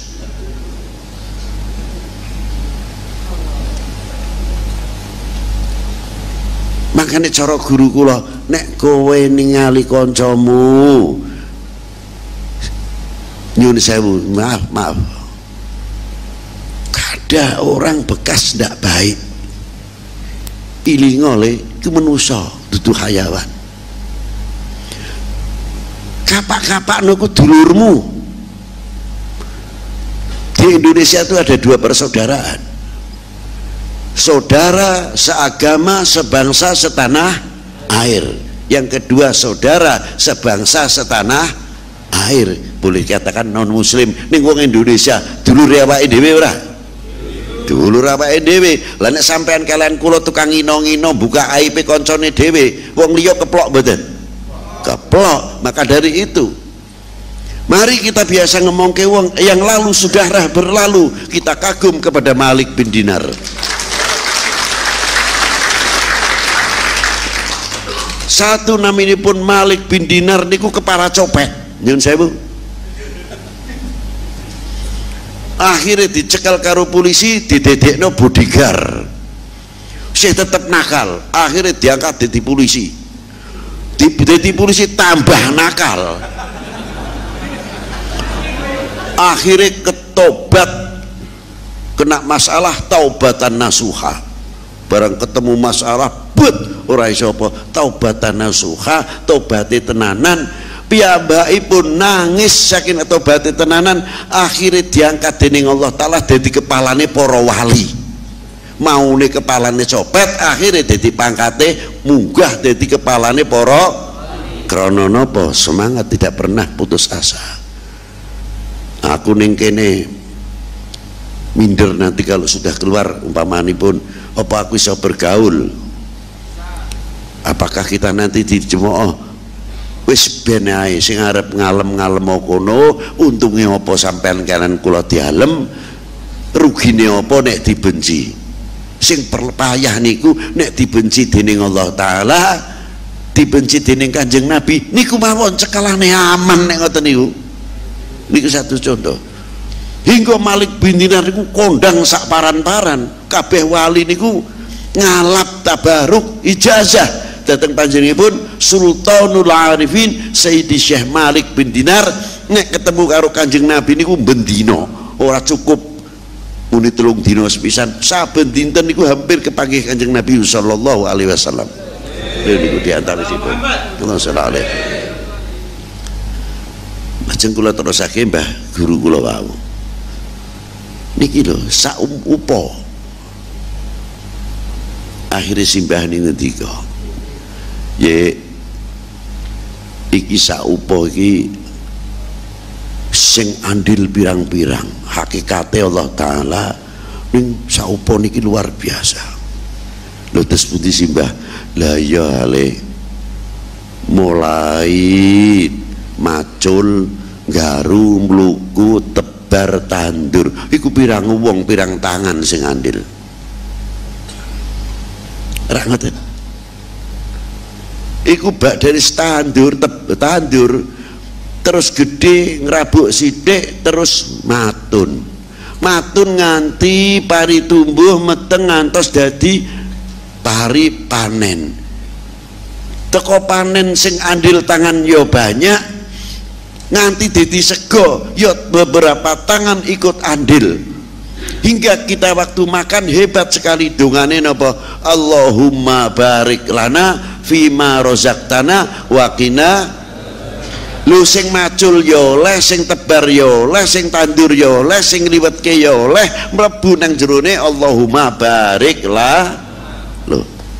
Makanya cara guru kula, nek kowe ningali kancamu nyun sewu, maaf, ada orang bekas ndak baik, iling oleh itu manusia, dudu hayawan. Kapak-kapak nuku dulurmu. Di Indonesia itu ada 2 persaudaraan, saudara seagama, sebangsa, setanah air. Yang kedua saudara sebangsa, setanah air. Boleh katakan non muslim. Ning wong Indonesia dulur awake dhewe ora? Dulur awake dhewe. Lah nek sampean kalian kula tukang ngino-ngino buka aib koncone dhewe, wong liya keplok mboten? Keplok. Maka dari itu mari kita biasa ngomongke wong yang lalu sudah berlalu, kita kagum kepada Malik bin Dinar. Satu naminipun Malik bin Dinar niku kepala copet. Nyun sewu. Akhirnya dicekel karo polisi, didedekno bodyguard. Saya tetap nakal, akhirnya diangkat jadi polisi. Jadi polisi tambah nakal. Akhirnya ketobat, kena masalah taubatan nasuha. Barang ketemu masalah, but ora iso apa, taubatan nasuha, tobaté tenanan. Piyambakipun nangis saking tobaté tenanan, akhirnya diangkat dening Allah Ta'ala dadi kepalane para wali. Maune kepalane copet, akhirnya dadi pangkate munggah dadi kepalane para krana napa? Semangat, tidak pernah putus asa. Aku ning kene minder nanti kalau sudah keluar umpamanipun, apa aku bisa bergaul? Apakah kita nanti di jemaah wis ben ae sing arep ngalem-ngalem kono, untunge apa sampean kanan kula dialem, rugine apa nek dibenci. Sing perpayah niku nek dibenci dening Allah Ta'ala, dibenci dening Kanjeng Nabi, niku mawon cekelane aman nek ngoten niku. Niku satu contoh. Hingga Malik bin Dinar niku kondang sak paran-paran, kabeh wali niku ngalap tabaruk ijazah datang panjenenganipun Sultanul Arifin Sayyidi Syekh Malik bin Dinar. Nek ketemu karo Kanjeng Nabi niku bendino, ora cukup muni 3 dina sepisan, saben dinten niku hampir kepanggih Kanjeng Nabi sallallahu alaihi wasallam. Niku di antara sipun. Allah sallallahu alaihi. Lajeng kula terusake Mbah guru kula wau. Niki lho sak upo. Akhire simbah ning ngendika, ye iki saupo iki sing andil pirang-pirang, hakikate Allah Ta'ala ning saupo niki luar biasa. Lho terus pundi simbah? Lah ya le mulai macul, garu, mluku, tebar, tandur iku pirang wong, pirang tangan sing andil. Ra ngoten. Iku bak dari tandur terus gede ngerabuk sidik terus matun nganti pari tumbuh meteng ngantos dadi pari panen. Teko panen sing andil tangan yo banyak nganti dadi sego yo beberapa tangan ikut andil. Hingga kita waktu makan hebat sekali dongane napa? Allahumma barik lana fima rozaqtana wa qina. Lu sing macul ya oleh, sing tebar ya oleh, sing tandur ya oleh, sing liwetke ya oleh, mlebu nang jerone Allahumma barik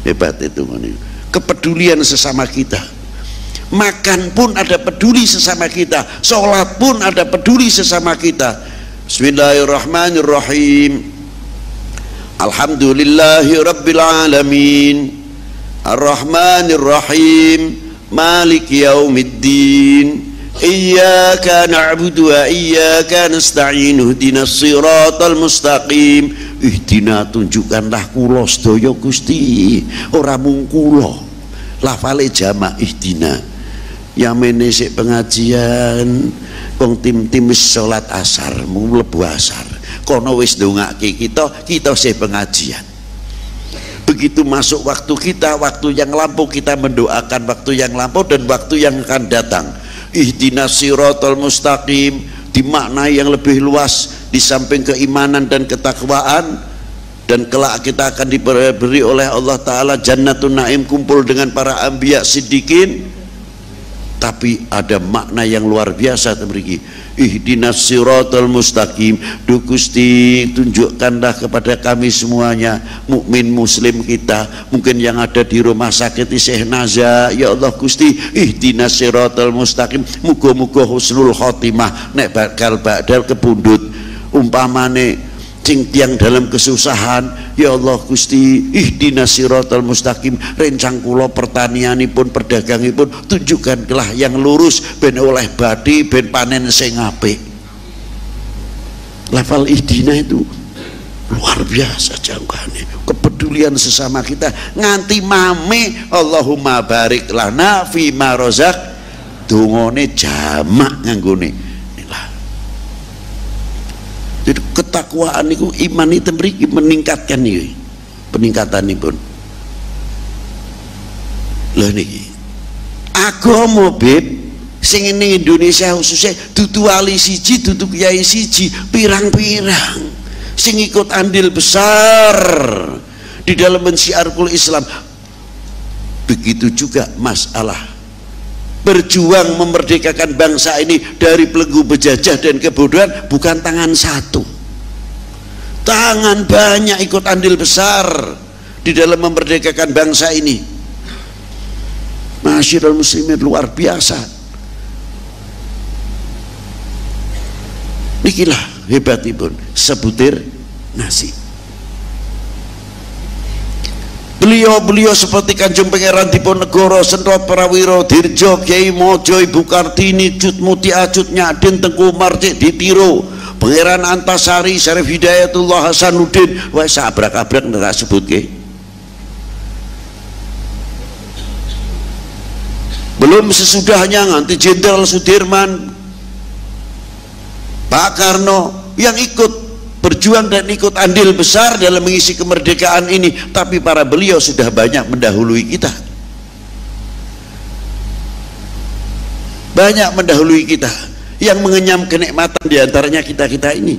Hebat itu. Kepedulian sesama kita. Makan pun ada peduli sesama kita, sholat pun ada peduli sesama kita. Bismillahirrahmanirrahim. Alhamdulillahi rabbil alamin, Ar-Rahmanirrahim, Maliki yaumiddin, Iyyaka na'budu wa iyyaka nasta'in, ihdinas siratal mustaqim. Ihdina, tunjukkanlah kula sedaya Gusti, ora mung kula. Lafale jamak ihdina. Yamene sik pengajian, wong tim-tim wis salat asar, mung mlebu asar. Kono wis ndongake kita sik pengajian. Begitu masuk waktu kita, waktu yang lampau, kita mendoakan waktu yang lampau dan waktu yang akan datang. Ihdinas siratal mustaqim dimaknai yang lebih luas, di samping keimanan dan ketakwaan, dan kelak kita akan diberi oleh Allah Ta'ala jannatun naim, kumpul dengan para anbiya siddiqin. Tapi ada makna yang luar biasa temeriki. Ihdinas siratal mustaqim, Duh Gusti tunjukkanlah kepada kami semuanya, mukmin muslim kita, mungkin yang ada di rumah sakit isih naza, ya Allah Gusti, ihdinas siratal mustaqim, muga-muga husnul khotimah nek bakal badal kepundhut, umpamane sing tiang dalam kesusahan, ya Allah Gusti, ihdinas siratal mustaqim, rencang kula pertanianipun, perdagangipun, tunjukkanlah yang lurus ben oleh badi, ben panen sing apik. Lafal ihdina itu luar biasa jangkauannya, kepedulian sesama kita nganti mame Allahumma barik lana fi ma razaq, dungane jamak nganggone. Jadi ketakwaan itu, iman itu meningkatkan ini, peningkatan ini pun. Loh niki, agama beb, sing ini Indonesia khususnya dudu wali siji, dudu kiai siji, pirang-pirang, sing ikut andil besar di dalam mensiarkul Islam. Begitu juga masalah berjuang memerdekakan bangsa ini dari belenggu penjajah dan kebodohan, bukan tangan satu, tangan banyak ikut andil besar di dalam memerdekakan bangsa ini. Masyaallah muslimin, luar biasa. Nikilah hebatipun sebutir nasi. Beliau seperti Kanjeng Pangeran Diponegoro, Sentot Prawiro, Dirjo, Kiai Mojo, Ibu Kartini, Cut Muti Acut, Nyadin, Tengku Marcik, Ditiro, Pangeran Antasari, Syarif Hidayatullah Hasanuddin, wah sabrak-abrak nggak sebut ke. Belum sesudahnya nganti Jenderal Sudirman, Pak Karno yang ikut berjuang dan ikut andil besar dalam mengisi kemerdekaan ini, tapi para beliau sudah banyak mendahului kita, banyak mendahului kita, yang mengenyam kenikmatan diantaranya kita ini.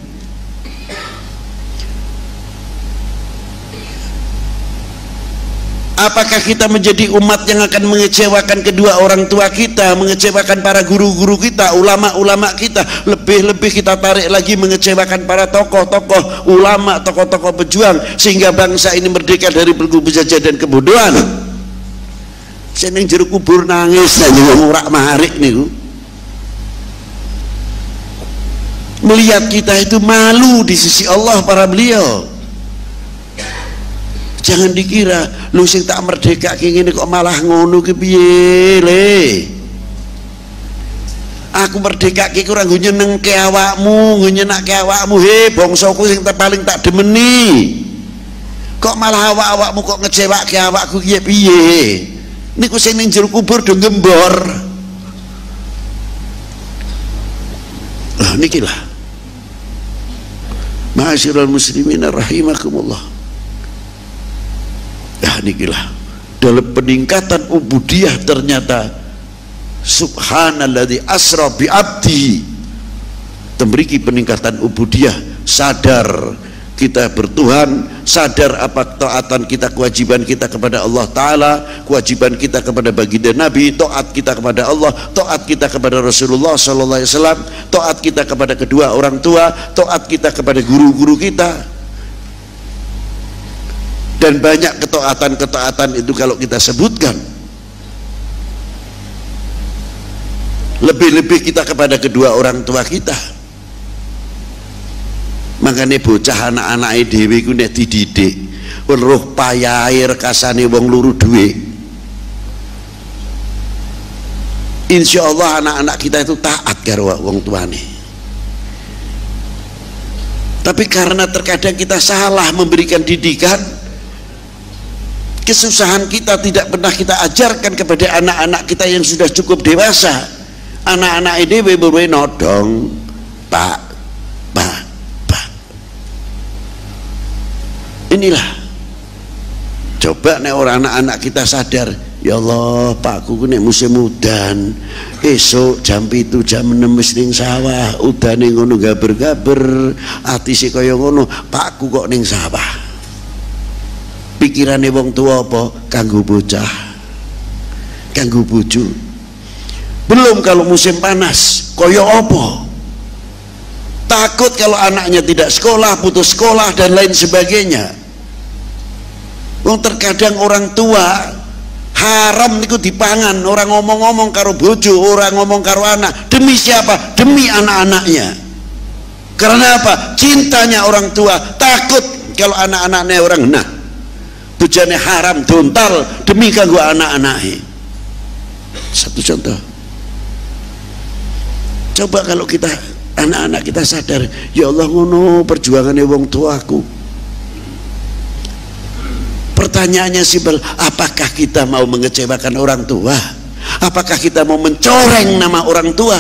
Apakah kita menjadi umat yang akan mengecewakan kedua orang tua kita, mengecewakan para guru-guru kita, ulama-ulama kita, lebih-lebih kita tarik lagi mengecewakan para tokoh-tokoh ulama, tokoh-tokoh pejuang, sehingga bangsa ini merdeka dari belenggu penjajah dan kebodohan. Seneng jeruk kubur nangis aja ngurak marik niku. Melihat kita itu malu di sisi Allah para beliau. Jangan dikira lu sing tak merdeka ngene kok malah ngono ki piye le. Aku merdeka ki kurang nyenengke awakmu, nyenengke awakmu, he bangsaku sing paling tak demeni. Kok malah awak-awakmu kok ngecewake awakku ki piye? Niku sing ning jero kubur do ngembor. Lah niki lah. Ma'asyiral muslimin rahimakumullah. Ya nikilah dalam peningkatan ubudiyah ternyata subhanalladzi asra bi abdi, memiliki peningkatan ubudiyah, sadar kita bertuhan, sadar apa taatan kita, kewajiban kita kepada Allah Ta'ala, kewajiban kita kepada baginda Nabi, taat kita kepada Allah, taat kita kepada Rasulullah Sallallahu Alaihi Wasallam, taat kita kepada kedua orang tua, taat kita kepada guru-guru kita. Dan banyak ketaatan-ketaatan itu kalau kita sebutkan, lebih-lebih kita kepada kedua orang tua kita. Makanya bocah anak-anak dhewe iku nek dididik weruh payahe rekasane wong luru duwe, insya Allah anak-anak kita itu taat karo wong tuane. Tapi karena terkadang kita salah memberikan didikan, kesusahan kita tidak pernah kita ajarkan kepada anak-anak kita yang sudah cukup dewasa. Anak-anak ini beberapa nodong, pak. Inilah, coba nih orang anak-anak kita sadar, ya Allah, pakku nek musim udan, esok jam 7 jam 6 wis ning sawah, udane ngono gaber-gaber, ati sik kaya ngono, pakku kok ning sawah. Pikirane wong tua apa? Kanggo bocah, kanggo bojo. Belum kalau musim panas, kaya apa? Takut kalau anaknya tidak sekolah, putus sekolah dan lain sebagainya. Wong terkadang orang tua haram niku dipangan, orang ngomong-ngomong karo bojo, orang ngomong karo anak. Demi siapa? Demi anak-anaknya. Karena apa? Cintanya orang tua. Takut kalau anak-anaknya orang bojone haram dontal demi kanggo anak-anaknya. Satu contoh. Coba kalau kita anak-anak kita sadar, ya Allah ngono perjuangannya wong tuaku. Pertanyaannya simpel, apakah kita mau mengecewakan orang tua? Apakah kita mau mencoreng nama orang tua?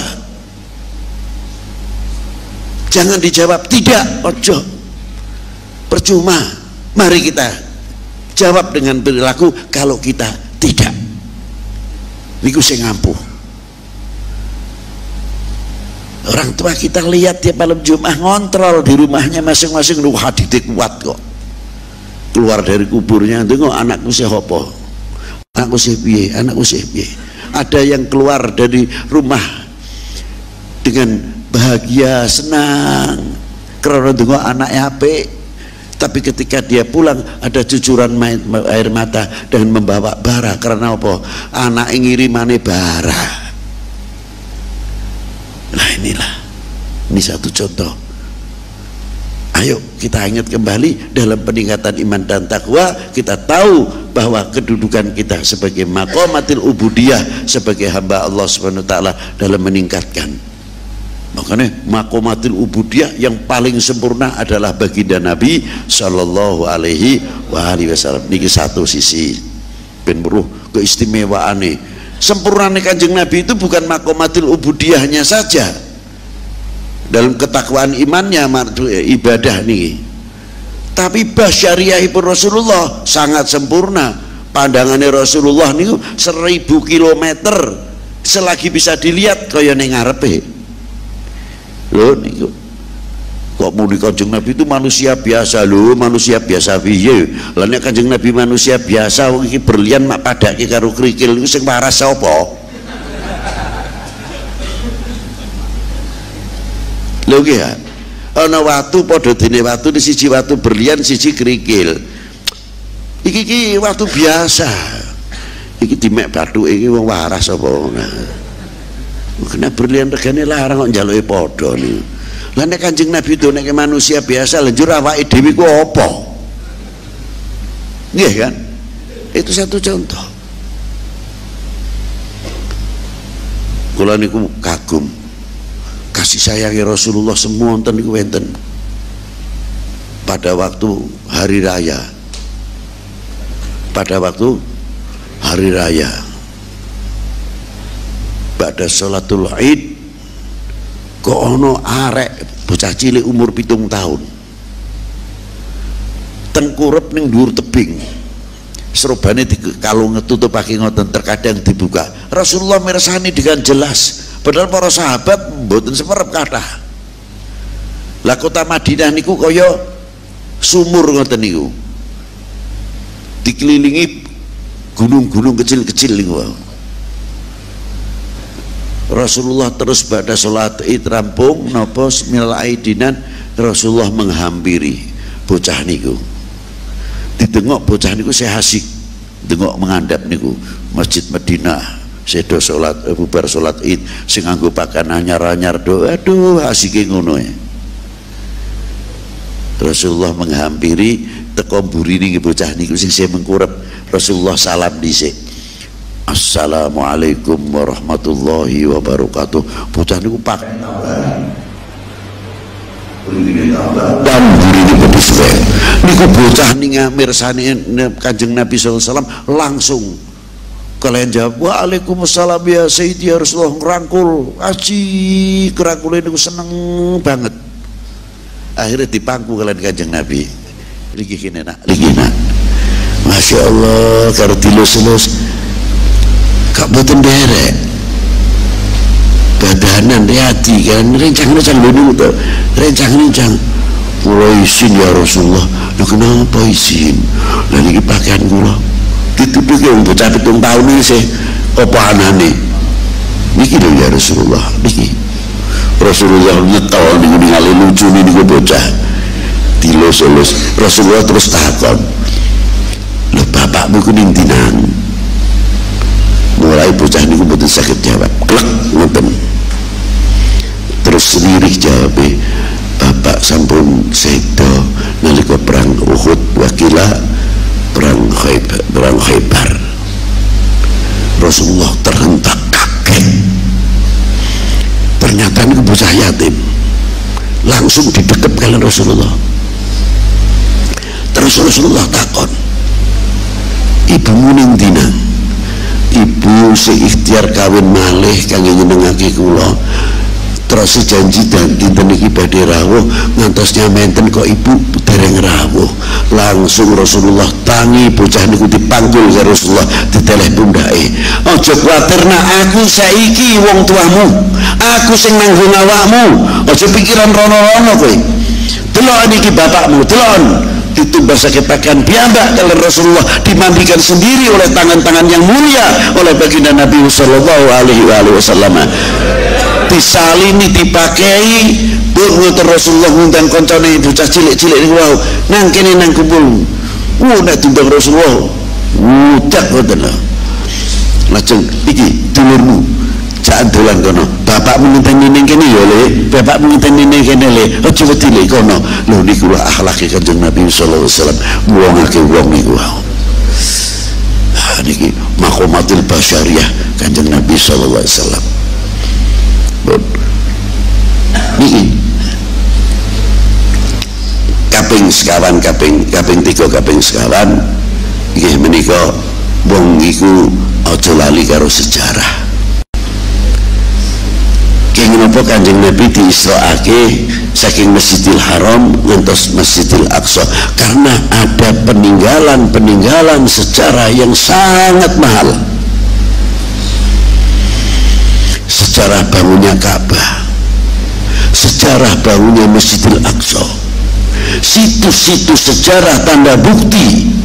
Jangan dijawab tidak, ojo, percuma. Mari kita jawab dengan perilaku. Kalau kita tidak, niku sing ngampuh. Orang tua kita lihat tiap malam Jumat ngontrol di rumahnya masing-masing, lu hadite kuat kok. Keluar dari kuburnya, tengok anakku sih apa, anakku sih piye, anakku sih piye. Ada yang keluar dari rumah dengan bahagia, senang karena tengok anaknya apik, tapi ketika dia pulang ada cucuran air mata dan membawa bara. Karena apa? Anak ngirimane bara. Nah inilah, ini satu contoh. Ayo kita ingat kembali dalam peningkatan iman dan takwa. Kita tahu bahwa kedudukan kita sebagai maqamatil ubudiyah, sebagai hamba Allah Subhanahu wa taala dalam meningkatkan. Makanya maqamatil ubudiyah yang paling sempurna adalah baginda Nabi sallallahu alaihi wasallam. Niki satu sisi ben meruh keistimewaane. Sempurnane Kanjeng Nabi itu bukan maqamatil ubudiyahnya saja, dalam ketakwaan imannya, ibadah nih, tapi basyariahipun Rasulullah sangat sempurna. Pandangannya Rasulullah nih 1000 kilometer selagi bisa dilihat kaya ning ngarepe. Lho niku kok muni Kanjeng Nabi itu manusia biasa. Lho manusia biasa piye? Lah nek Kanjeng Nabi manusia biasa, wong iki berlian mak padake karo krikil niku sing waras sapa? Lho nggih ya, ana watu padha dene watu, siji watu berlian, siji kerikil. Iki watu biasa. Iki dimek bathuke iki wong waras apa ngono. Kena berlian regane larang kok njaluke padha niku. Lah nek Kanjeng Nabi doneke manusia biasa, lenjur awake dhewe ku apa? Nggih kan? Itu satu contoh. Kula niku kagum kasih sayangi Rasulullah semua wonten niku wonten pada waktu hari raya. Pada waktu hari raya, pada sholatul Id, kok ono arek bocah cilik umur 7 tahun tengkurep ning dhuwur tebing, serobane kalau ngetutup pakai ngoten, terkadang dibuka. Rasulullah mirsani dengan jelas. Padahal para sahabat mboten semerep kathah. Lah kota Madinah niku kaya sumur ngoten niku. Dikelilingi gunung-gunung kecil-kecil niku. Rasulullah terus pada salat Id rampung napa minal aidinan, Rasulullah menghampiri bocah niku. didengok bocah niku saya asik dengok mengandap niku Masjid Madinah sedo salat bubar salat Id sing nganggo pakaian anyar-anyar do aduh asike ngono ya. Rasulullah menghampiri teko mburine nggih bocah niku sing saya mengkurep. Rasulullah salam dhisik. Assalamualaikum warahmatullahi wabarakatuh. Bocah niku pakaian dan burine pedes wae. Niku bocah ning mirsani Kanjeng Nabi sallallahu alaihi wasallam langsung kalian jawab waalaikumsalam ya Sayyidi ya Rasulullah, ngerangkul aji kerangkulnya niku seneng banget. Akhirnya dipangku kalian Kanjeng Nabi lagi kene nak Masya Allah karo dilus-lus kak boten derek badanan hati kan rencang-rencang dulu tuh rencang mulai izin ya Rasulullah. Nah kenapa izin lah ini pakaian kula ditutup yang bocah 7 tahun ini sih apa anane niki lho ya Rasulullah. Niki Rasulullah nyetel niku ningali lucu niku bocah dilus-lus. Rasulullah terus takon lho bapakmu ku ning dinang. Mulai bocah niku mboten saged jawab klek ngoten terus sendiri jawab bapak sampun sedo nalika perang Uhud wakila perang Khaybar. Rasulullah terhentak kaget ternyata niku bocah yatim langsung didekep kalian Rasulullah. Terus Rasulullah takon ibumu ning dinang. Ibu seikhtiar kawin malih kangge nyenengake kula terus janji dan dinten iki badhe rawuh ngantos nyamenten kok ibu dereng rawuh. Langsung Rasulullah tangi bocah niku dipanggul karo Rasulullah diteleh pundake. Aja kuwatir nak aku saiki wong tuamu, aku sing nanggung awakmu, aja pikiran rono-rono kowe. Delok niki bapakmu, delok ditumbasake pakaian piyambak oleh Rasulullah dimandikan sendiri oleh tangan-tangan yang mulia oleh baginda Nabi sallallahu alaihi wasallam. Disalini dipakai buat Rasulullah ngundang koncone bocah cilik-cilik niku wau nang kene nang kumpul. Nek timbang Rasulullah ucap ngoten lho. Lajeng iki dulurmu jangan dolan kono. Bapakmu ngenteni ning kene ya Le, bapakmu ngenteni ning kene Le. Aja wedi Le kono. Lho niku lho akhlake Kanjeng Nabi sallallahu alaihi wasallam. Wongake wong niku wau. Niki maqamatul basyariyah Kanjeng Nabi sallallahu alaihi wasallam. Niki kaping sekawan kaping 3 kaping sekawan nggih menika wong iku aja lali karo sejarah. Kenapa Kanjeng Nabi diisraake saking Masjidil Haram ngantos Masjidil Aqsa? Karena ada peninggalan sejarah yang sangat mahal. Sejarah bangunnya Ka'bah, sejarah bangunnya Masjidil Aqsa, situs-situs sejarah tanda bukti.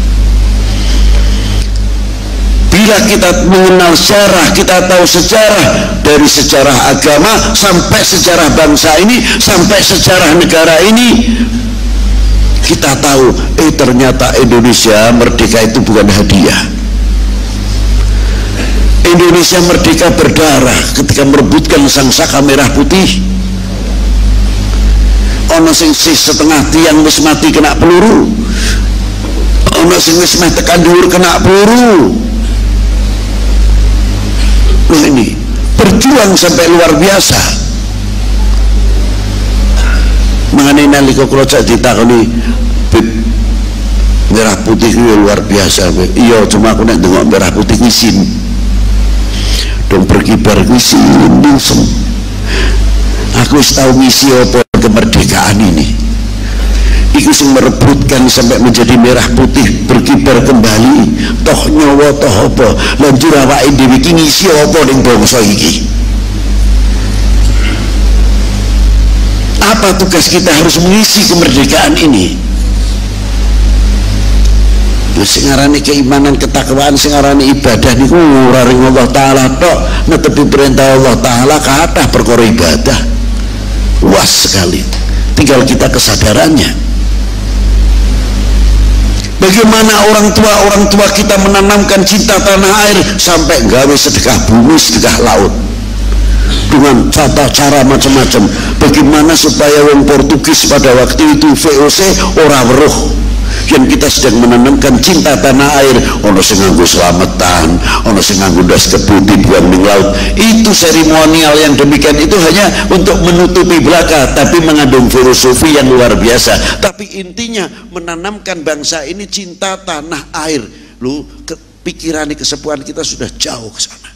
Bila kita mengenal sejarah, kita tahu sejarah dari sejarah agama sampai sejarah bangsa ini, sampai sejarah negara ini, kita tahu ternyata Indonesia merdeka itu bukan hadiah. Indonesia merdeka berdarah ketika merebutkan sangsaka merah putih. Ono sing setengah tiang wis mati kena peluru, ono sing wis meh tekan dhuwur kena peluru. Loh ini berjuang sampai luar biasa. Mengenai nalika kula cak ditakoni merah putih itu luar biasa. Iya, cuma aku nek ndengok merah putih ngisin. Dong berkibar ngisin ningsem. Aku wis tau ngisi apa kemerdekaan ini. Iku sing merebutkan sampai menjadi merah putih berkibar kembali. Toh nyawa toh apa lanjur awake dhewe iki ngisi apa ning bangsa iki. Apa tugas kita harus mengisi kemerdekaan ini? Sing ngarani keimanan ketakwaan, sing ngarani ibadah niku ora ring Allah taala tok, netepi perintah Allah taala kathah perkara ibadah. Luas sekali. Tinggal kita kesadarannya. Bagaimana orang tua kita menanamkan cinta tanah air sampai gawe sedekah bumi, sedekah laut dengan tata cara macam-macam. Bagaimana supaya wong Portugis pada waktu itu VOC ora weruh yang kita sedang menanamkan cinta tanah air. Ono sing nganggo selamatan, ono sing nganggo ndas kebu dibuang ning laut. Itu seremonial yang demikian itu hanya untuk menutupi belaka, tapi mengandung filosofi yang luar biasa. Tapi intinya menanamkan bangsa ini cinta tanah air. Lu pikiran kesepuhan kita sudah jauh ke sana.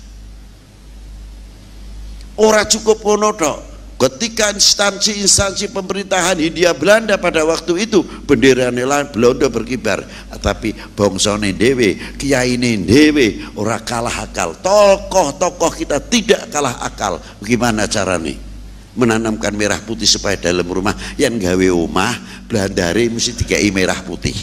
Ora cukup ono tok. Ketika instansi pemerintahan Hindia Belanda pada waktu itu bendera Belanda berkibar, tapi bongsone dhewe, kiyaine dhewe ora kalah akal. Tokoh-tokoh kita tidak kalah akal. Bagaimana caranya menanamkan merah putih supaya dalam rumah yang gawe omah Belandare mesti dikai merah putih?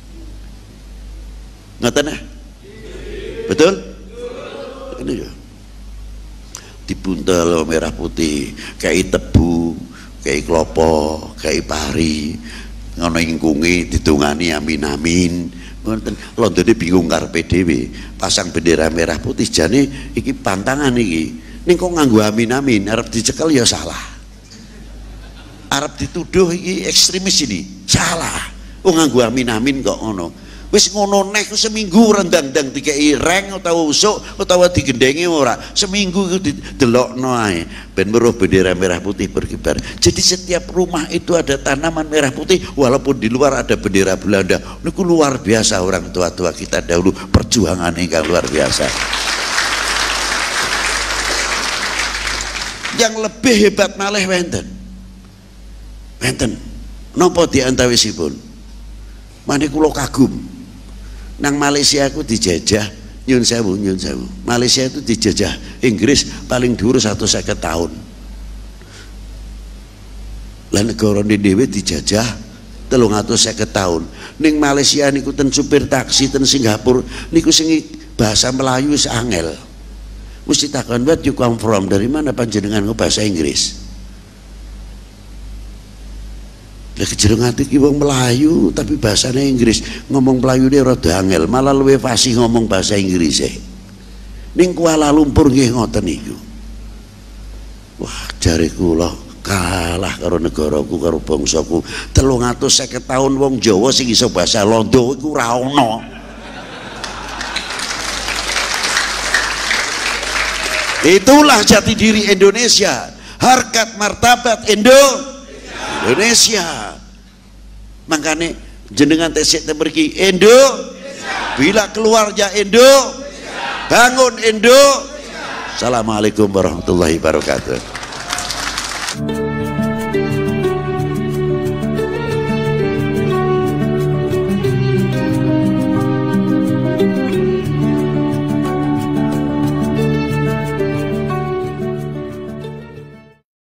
Ngoten nah? Betul? Ini ya. Dibuntel merah putih, kayak tebu, kayak klopo, kayak pari, ngono ingkungi ditungani amin amin. Ngoten Londone bingung karepe dhewe, pasang bendera merah putih jane iki pantangan iki. Ning kok nganggo amin amin, arep dicekel ya salah. Arep dituduh iki ekstremis ini, salah. Oh nganggo amin amin kok ngono. Wis ngono neh seminggu rendang-dang dikei reng utawa usuk utawa digendengi ora, seminggu iku didelokno ae ben weruh bendera merah putih berkibar. Jadi setiap rumah itu ada tanaman merah putih, walaupun di luar ada bendera Belanda. Niku luar biasa orang tua-tua kita dahulu, perjuangan ingkang luar biasa. Yang lebih hebat malih wenten napa diantawisipun mane kula kagum. Nang Malaysia aku dijajah nyun sewu. Malaysia itu dijajah Inggris paling dhuwur 150 tahun. Lah negara dhewe dijajah 350 tahun. Ning Malaysia niku ten supir taksi ten Singapura niku sing bahasa Melayu wis angel. Mesti takon, where you come from? Dari mana panjenengan bahasa Inggris? Lah kejero ngati ki wong Melayu tapi bahasanya Inggris, ngomong Melayu dia rada angel, malah luwih fasih ngomong bahasa Inggris e. Ning Kuala Lumpur nggih ngoten niku. Wah, jare kula kalah karo negaraku, karo bangsaku. 350 tahun wong Jawa sing iso bahasa Londo iku ora ono. Itulah jati diri Indonesia, harkat martabat Indonesia. Makanya jenengan tesik temergi bila keluarga bangun Assalamualaikum warahmatullahi wabarakatuh.